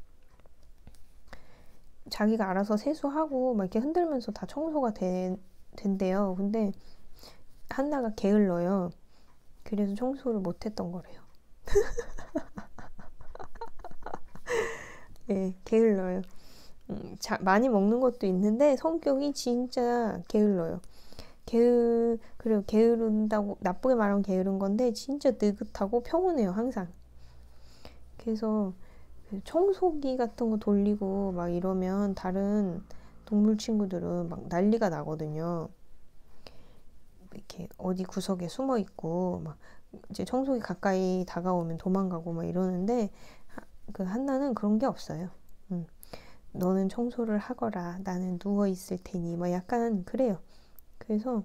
자기가 알아서 세수하고 막 이렇게 흔들면서 다 청소가 되, 된대요. 근데 한나가 게을러요. 그래서 청소를 못했던 거래요. 네, 게을러요. 음, 자, 많이 먹는 것도 있는데 성격이 진짜 게을러요. 게으 그리고 게으른다고 나쁘게 말하면 게으른 건데 진짜 느긋하고 평온해요 항상. 그래서 그 청소기 같은 거 돌리고 막 이러면 다른 동물 친구들은 막 난리가 나거든요. 이렇게 어디 구석에 숨어 있고 막 이제 청소기 가까이 다가오면 도망가고 막 이러는데 그 한나는 그런 게 없어요. 음, 너는 청소를 하거라. 나는 누워 있을 테니. 막 약간 그래요. 그래서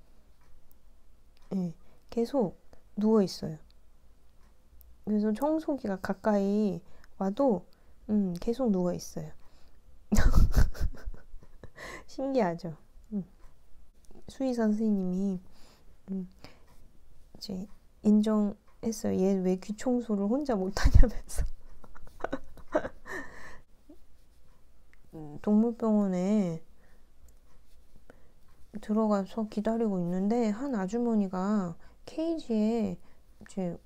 예, 계속 누워 있어요. 그래서 청소기가 가까이 와도 음, 계속 누워 있어요. 신기하죠. 음, 수의사 선생님이 음, 이제 인정했어요. 얘 왜 귀청소를 혼자 못하냐면서. 동물병원에 들어가서 기다리고 있는데 한 아주머니가 케이지에 이제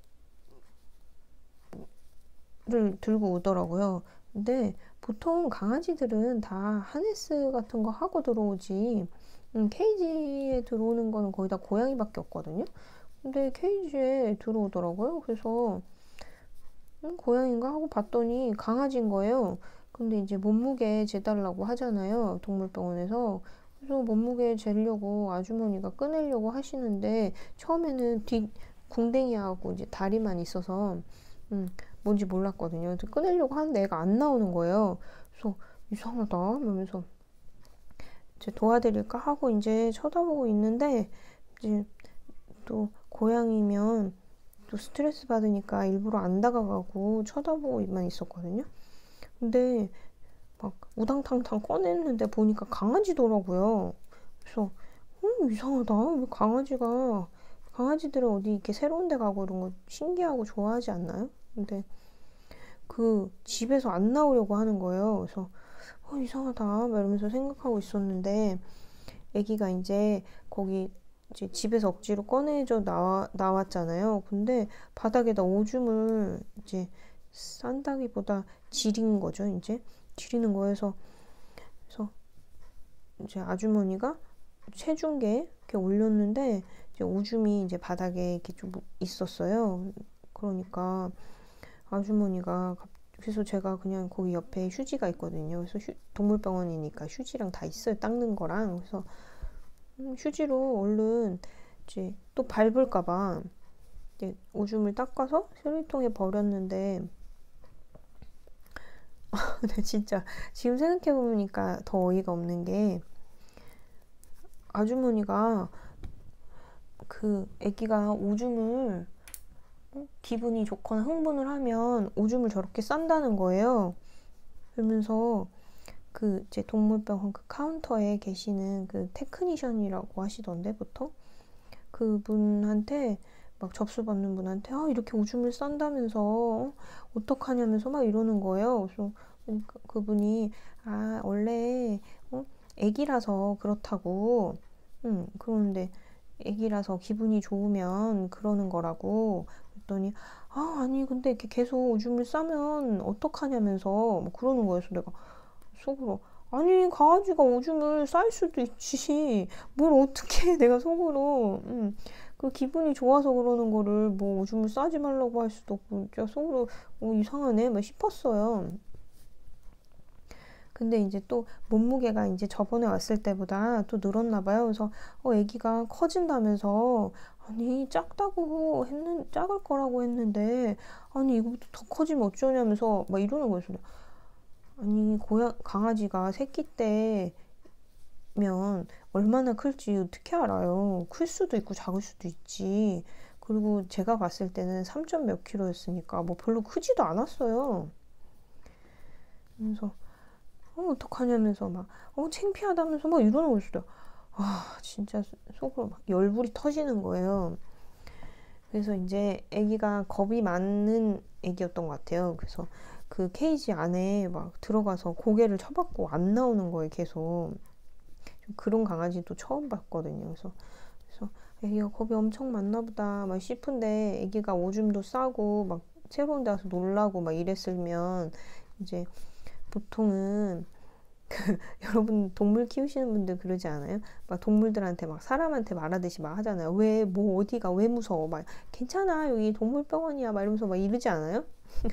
를 들고 오더라고요. 근데 보통 강아지들은 다 하네스 같은 거 하고 들어오지 음, 케이지에 들어오는 거는 거의 다 고양이밖에 없거든요. 근데 케이지에 들어오더라고요. 그래서 음, 고양인가 하고 봤더니 강아지인 거예요. 근데 이제 몸무게 재달라고 하잖아요. 동물병원에서. 그래서 몸무게 재려고 아주머니가 꺼내려고 하시는데 처음에는 뒤 궁뎅이하고 이제 다리만 있어서 음, 뭔지 몰랐거든요. 꺼내려고 하는데 애가 안 나오는 거예요. 그래서 이상하다 이러면서 이제 도와드릴까 하고 이제 쳐다보고 있는데 이제 또 고양이면 또 스트레스 받으니까 일부러 안 다가가고 쳐다보고만 있었거든요. 근데 막 우당탕탕 꺼냈는데 보니까 강아지더라고요. 그래서 음, 이상하다. 왜 강아지가 강아지들은 어디 이렇게 새로운 데 가고 이런 거 신기하고 좋아하지 않나요? 근데 그 집에서 안 나오려고 하는 거예요. 그래서 어, 이상하다 막 이러면서 생각하고 있었는데 아기가 이제 거기 이제 집에서 억지로 꺼내져 나와, 나왔잖아요. 근데 바닥에다 오줌을 이제 싼다기보다 지린 거죠. 이제 지리는 거에서 그래서 이제 아주머니가 체중계 이렇게 올렸는데 이제 오줌이 이제 바닥에 이렇게 좀 있었어요. 그러니까 아주머니가 그래서 제가 그냥 거기 옆에 휴지가 있거든요. 그래서 휴, 동물병원이니까 휴지랑 다 있어요. 닦는 거랑. 그래서 음, 휴지로 얼른 이제 또 밟을까봐 이제 오줌을 닦아서 쓰레기통에 버렸는데 근데 진짜 지금 생각해보니까 더 어이가 없는 게 아주머니가 그 아기가 오줌을 기분이 좋거나 흥분을 하면 오줌을 저렇게 싼다는 거예요. 그러면서 그 제 동물병원 그 카운터에 계시는 그 테크니션이라고 하시던데 보통 그분한테 막 접수 받는 분한테 아 이렇게 오줌을 싼다면서 어? 어떡하냐면서 막 이러는 거예요. 그래서 그러니까 그분이 아 원래 어? 애기라서 그렇다고 응 그러는데 애기라서 기분이 좋으면 그러는 거라고 그랬더니 아 아니 근데 이렇게 계속 오줌을 싸면 어떡하냐면서 뭐 그러는 거예요. 그래서 내가 속으로 아니 강아지가 오줌을 쌀 수도 있지 뭘 어떻게 내가 속으로 음, 그 기분이 좋아서 그러는 거를 뭐 오줌을 싸지 말라고 할 수도 없고 진짜 속으로 어, 이상하네 막 싶었어요. 근데 이제 또 몸무게가 이제 저번에 왔을 때보다 또 늘었나 봐요. 그래서 어 아기가 커진다면서 아니 작다고 했는 작을 거라고 했는데 아니 이거부터 더 커지면 어쩌냐면서 막 이러는 거예요. 아니 고양 강아지가 새끼 때면 얼마나 클지 어떻게 알아요? 클 수도 있고 작을 수도 있지. 그리고 제가 봤을 때는 삼 점 몇 킬로였으니까 뭐 별로 크지도 않았어요. 그래서 어 어떡하냐면서 막 어 창피하다면서 막 이러는 거였어요. 아 진짜 속으로 막 열불이 터지는 거예요. 그래서 이제 아기가 겁이 많은 아기였던 것 같아요. 그래서 그 케이지 안에 막 들어가서 고개를 쳐박고 안 나오는 거예요, 계속. 그런 강아지도 처음 봤거든요. 그래서, 그래서 애기가 겁이 엄청 많나 보다 막 싶은데 애기가 오줌도 싸고 막 새로운 데 와서 놀라고 막 이랬으면 이제 보통은 여러분 동물 키우시는 분들 그러지 않아요? 막 동물들한테 막 사람한테 말하듯이 막 하잖아요. 왜 뭐 어디가 왜 무서워? 막 괜찮아 여기 동물병원이야 막 이러면서 막 이러지 않아요?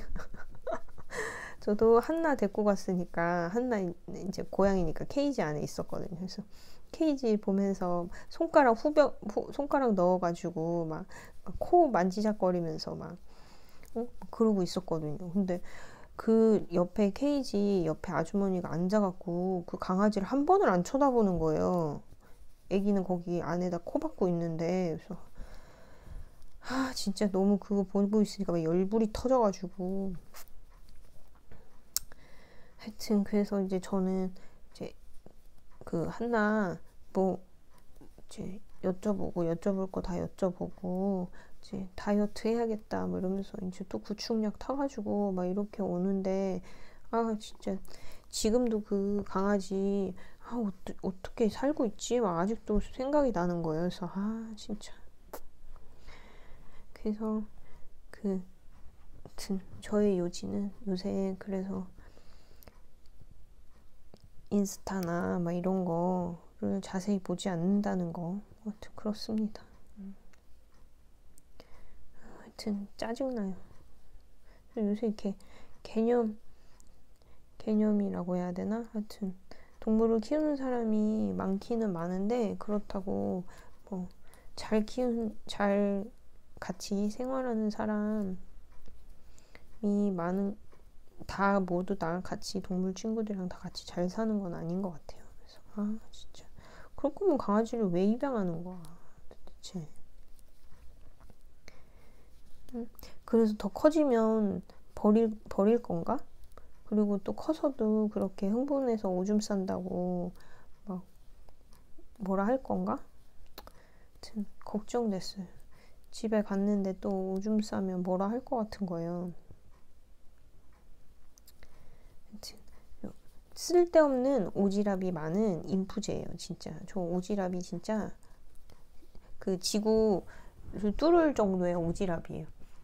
저도 한나 데리고 갔으니까 한나 이제 고양이니까 케이지 안에 있었거든요. 그래서 케이지 보면서 손가락 후벼 후, 손가락 넣어가지고 막 코 만지작거리면서 막 어? 그러고 있었거든요. 근데 그 옆에 케이지 옆에 아주머니가 앉아갖고 그 강아지를 한 번을 안 쳐다보는 거예요. 애기는 거기 안에다 코 박고 있는데 그래서 아 진짜 너무 그거 보고 있으니까 막 열불이 터져가지고 하여튼 그래서 이제 저는 이제 그 한나 뭐 이제 여쭤보고 여쭤볼 거 다 여쭤보고 이제 다이어트 해야겠다 뭐 이러면서 이제 또 구충약 타가지고 막 이렇게 오는데 아 진짜 지금도 그 강아지 아 어떠, 어떻게 살고 있지 막 아직도 생각이 나는 거예요. 그래서 아 진짜 그래서 그 아무튼 저의 요지는 요새 그래서 인스타나 막 이런 거를 자세히 보지 않는다는 거 아무튼 그렇습니다. 하여튼 짜증나요. 요새 이렇게 개념 개념이라고 해야 되나? 하여튼 동물을 키우는 사람이 많기는 많은데 그렇다고 뭐 잘 키운 잘 같이 생활하는 사람이 많은 다 모두 다 같이 동물 친구들이랑 다 같이 잘 사는 건 아닌 것 같아요. 그래서 아 진짜 그럴 거면 강아지를 왜 입양하는 거야 도대체. 응? 그래서 더 커지면 버릴 버릴 건가? 그리고 또 커서도 그렇게 흥분해서 오줌 싼다고 막 뭐라 할 건가? 하여튼 걱정됐어요. 집에 갔는데 또 오줌 싸면 뭐라 할 것 같은 거예요. 하여튼 쓸데없는 오지랖이 많은 인프제예요. 진짜 저 오지랖이 진짜 그 지구를 뚫을 정도의 오지랖이에요.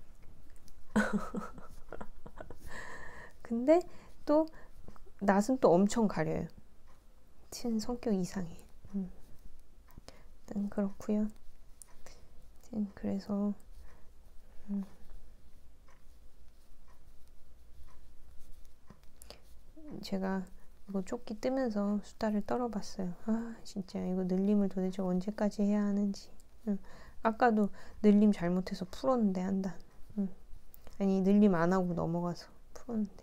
근데 또 낯은 또 엄청 가려요. 친 성격 이상해. 음. 일단 그렇고요. 그래서 음. 제가 이거 조끼 뜨면서 수다를 떨어봤어요. 아 진짜 이거 늘림을 도대체 언제까지 해야 하는지. 응. 아까도 늘림 잘못해서 풀었는데 한다. 응. 아니 늘림 안 하고 넘어가서 풀었는데.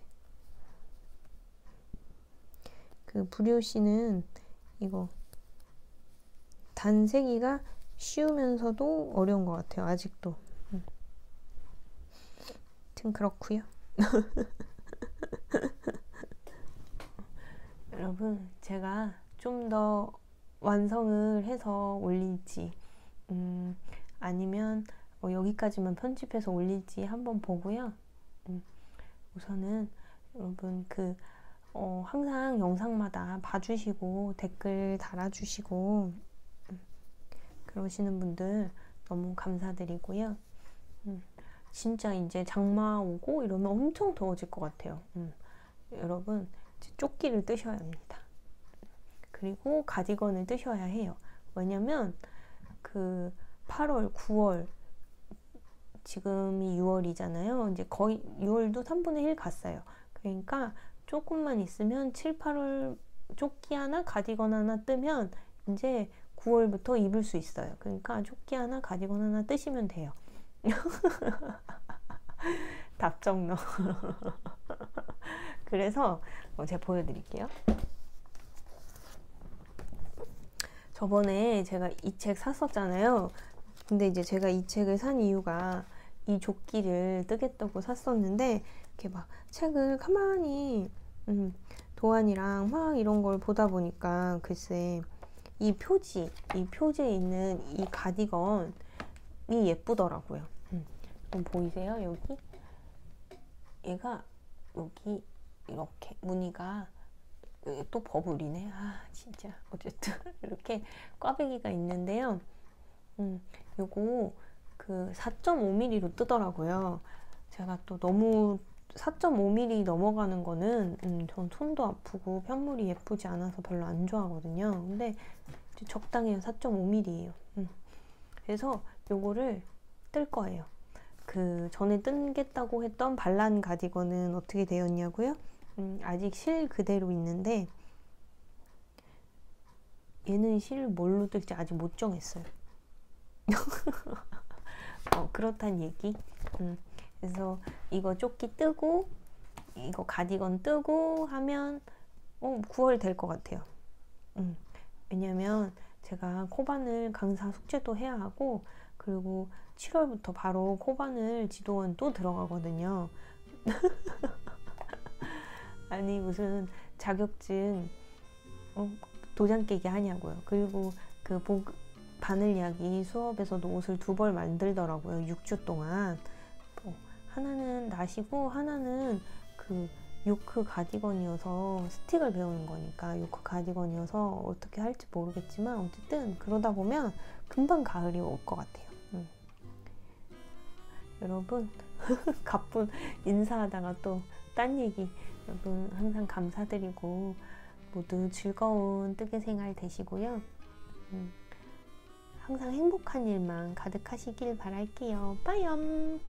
그 브리오시는 이거 단세기가 쉬우면서도 어려운 것 같아요. 아직도. 응. 하여튼 그렇고요. 여러분 제가 좀 더 완성을 해서 올릴지 음, 아니면 어, 여기까지만 편집해서 올릴지 한번 보고요. 음, 우선은 여러분 그 어, 항상 영상마다 봐주시고 댓글 달아주시고 음, 그러시는 분들 너무 감사드리고요. 음, 진짜 이제 장마 오고 이러면 엄청 더워질 것 같아요. 음, 여러분 조끼를 뜨셔야 합니다. 그리고 가디건을 뜨셔야 해요. 왜냐면 그 팔월, 구월 지금이 유월이잖아요. 이제 거의 유월도 삼분의 일 갔어요. 그러니까 조금만 있으면 칠, 팔월 조끼 하나, 가디건 하나 뜨면 이제 구월부터 입을 수 있어요. 그러니까 조끼 하나, 가디건 하나 뜨시면 돼요. 답정너. 그래서 제가 보여드릴게요. 저번에 제가 이 책 샀었잖아요. 근데 이제 제가 이 책을 산 이유가 이 조끼를 뜨겠다고 샀었는데 이렇게 막 책을 가만히 음, 도안이랑 막 이런 걸 보다 보니까 글쎄 이 표지, 이 표지에 있는 이 가디건이 예쁘더라고요. 음, 보이세요? 여기? 얘가 여기 이렇게 무늬가 또 버블이네. 아 진짜 어쨌든 이렇게 꽈배기가 있는데요. 음, 요거 그 사 점 오 밀리미터로 뜨더라고요. 제가 또 너무 사 점 오 밀리미터 넘어가는 거는 음, 전 손도 아프고 편물이 예쁘지 않아서 별로 안 좋아하거든요. 근데 적당해요. 사 점 오 밀리미터예요. 음. 그래서 요거를 뜰 거예요. 그 전에 뜬겠다고 했던 반란 가디건은 어떻게 되었냐고요? 음, 아직 실 그대로 있는데 얘는 실 뭘로 뜰지 아직 못 정했어요. 어, 그렇단 얘기. 음, 그래서 이거 조끼 뜨고 이거 가디건 뜨고 하면 어, 구월 될 것 같아요. 음, 왜냐면 제가 코바늘 강사 숙제도 해야 하고 그리고 칠월부터 바로 코바늘 지도원 또 들어가거든요. 아니 무슨 자격증 어, 도장 깨기 하냐고요. 그리고 그 복, 바늘 이야기 수업에서도 옷을 두 벌 만들더라고요. 육 주 동안. 어, 하나는 나시고 하나는 그 요크 가디건이어서 스틱을 배우는 거니까 요크 가디건이어서 어떻게 할지 모르겠지만 어쨌든 그러다 보면 금방 가을이 올 것 같아요. 음. 여러분 가쁜 인사하다가 또 딴 얘기. 여러분 항상 감사드리고 모두 즐거운 뜨개 생활 되시고요. 음. 항상 행복한 일만 가득하시길 바랄게요. 빠염!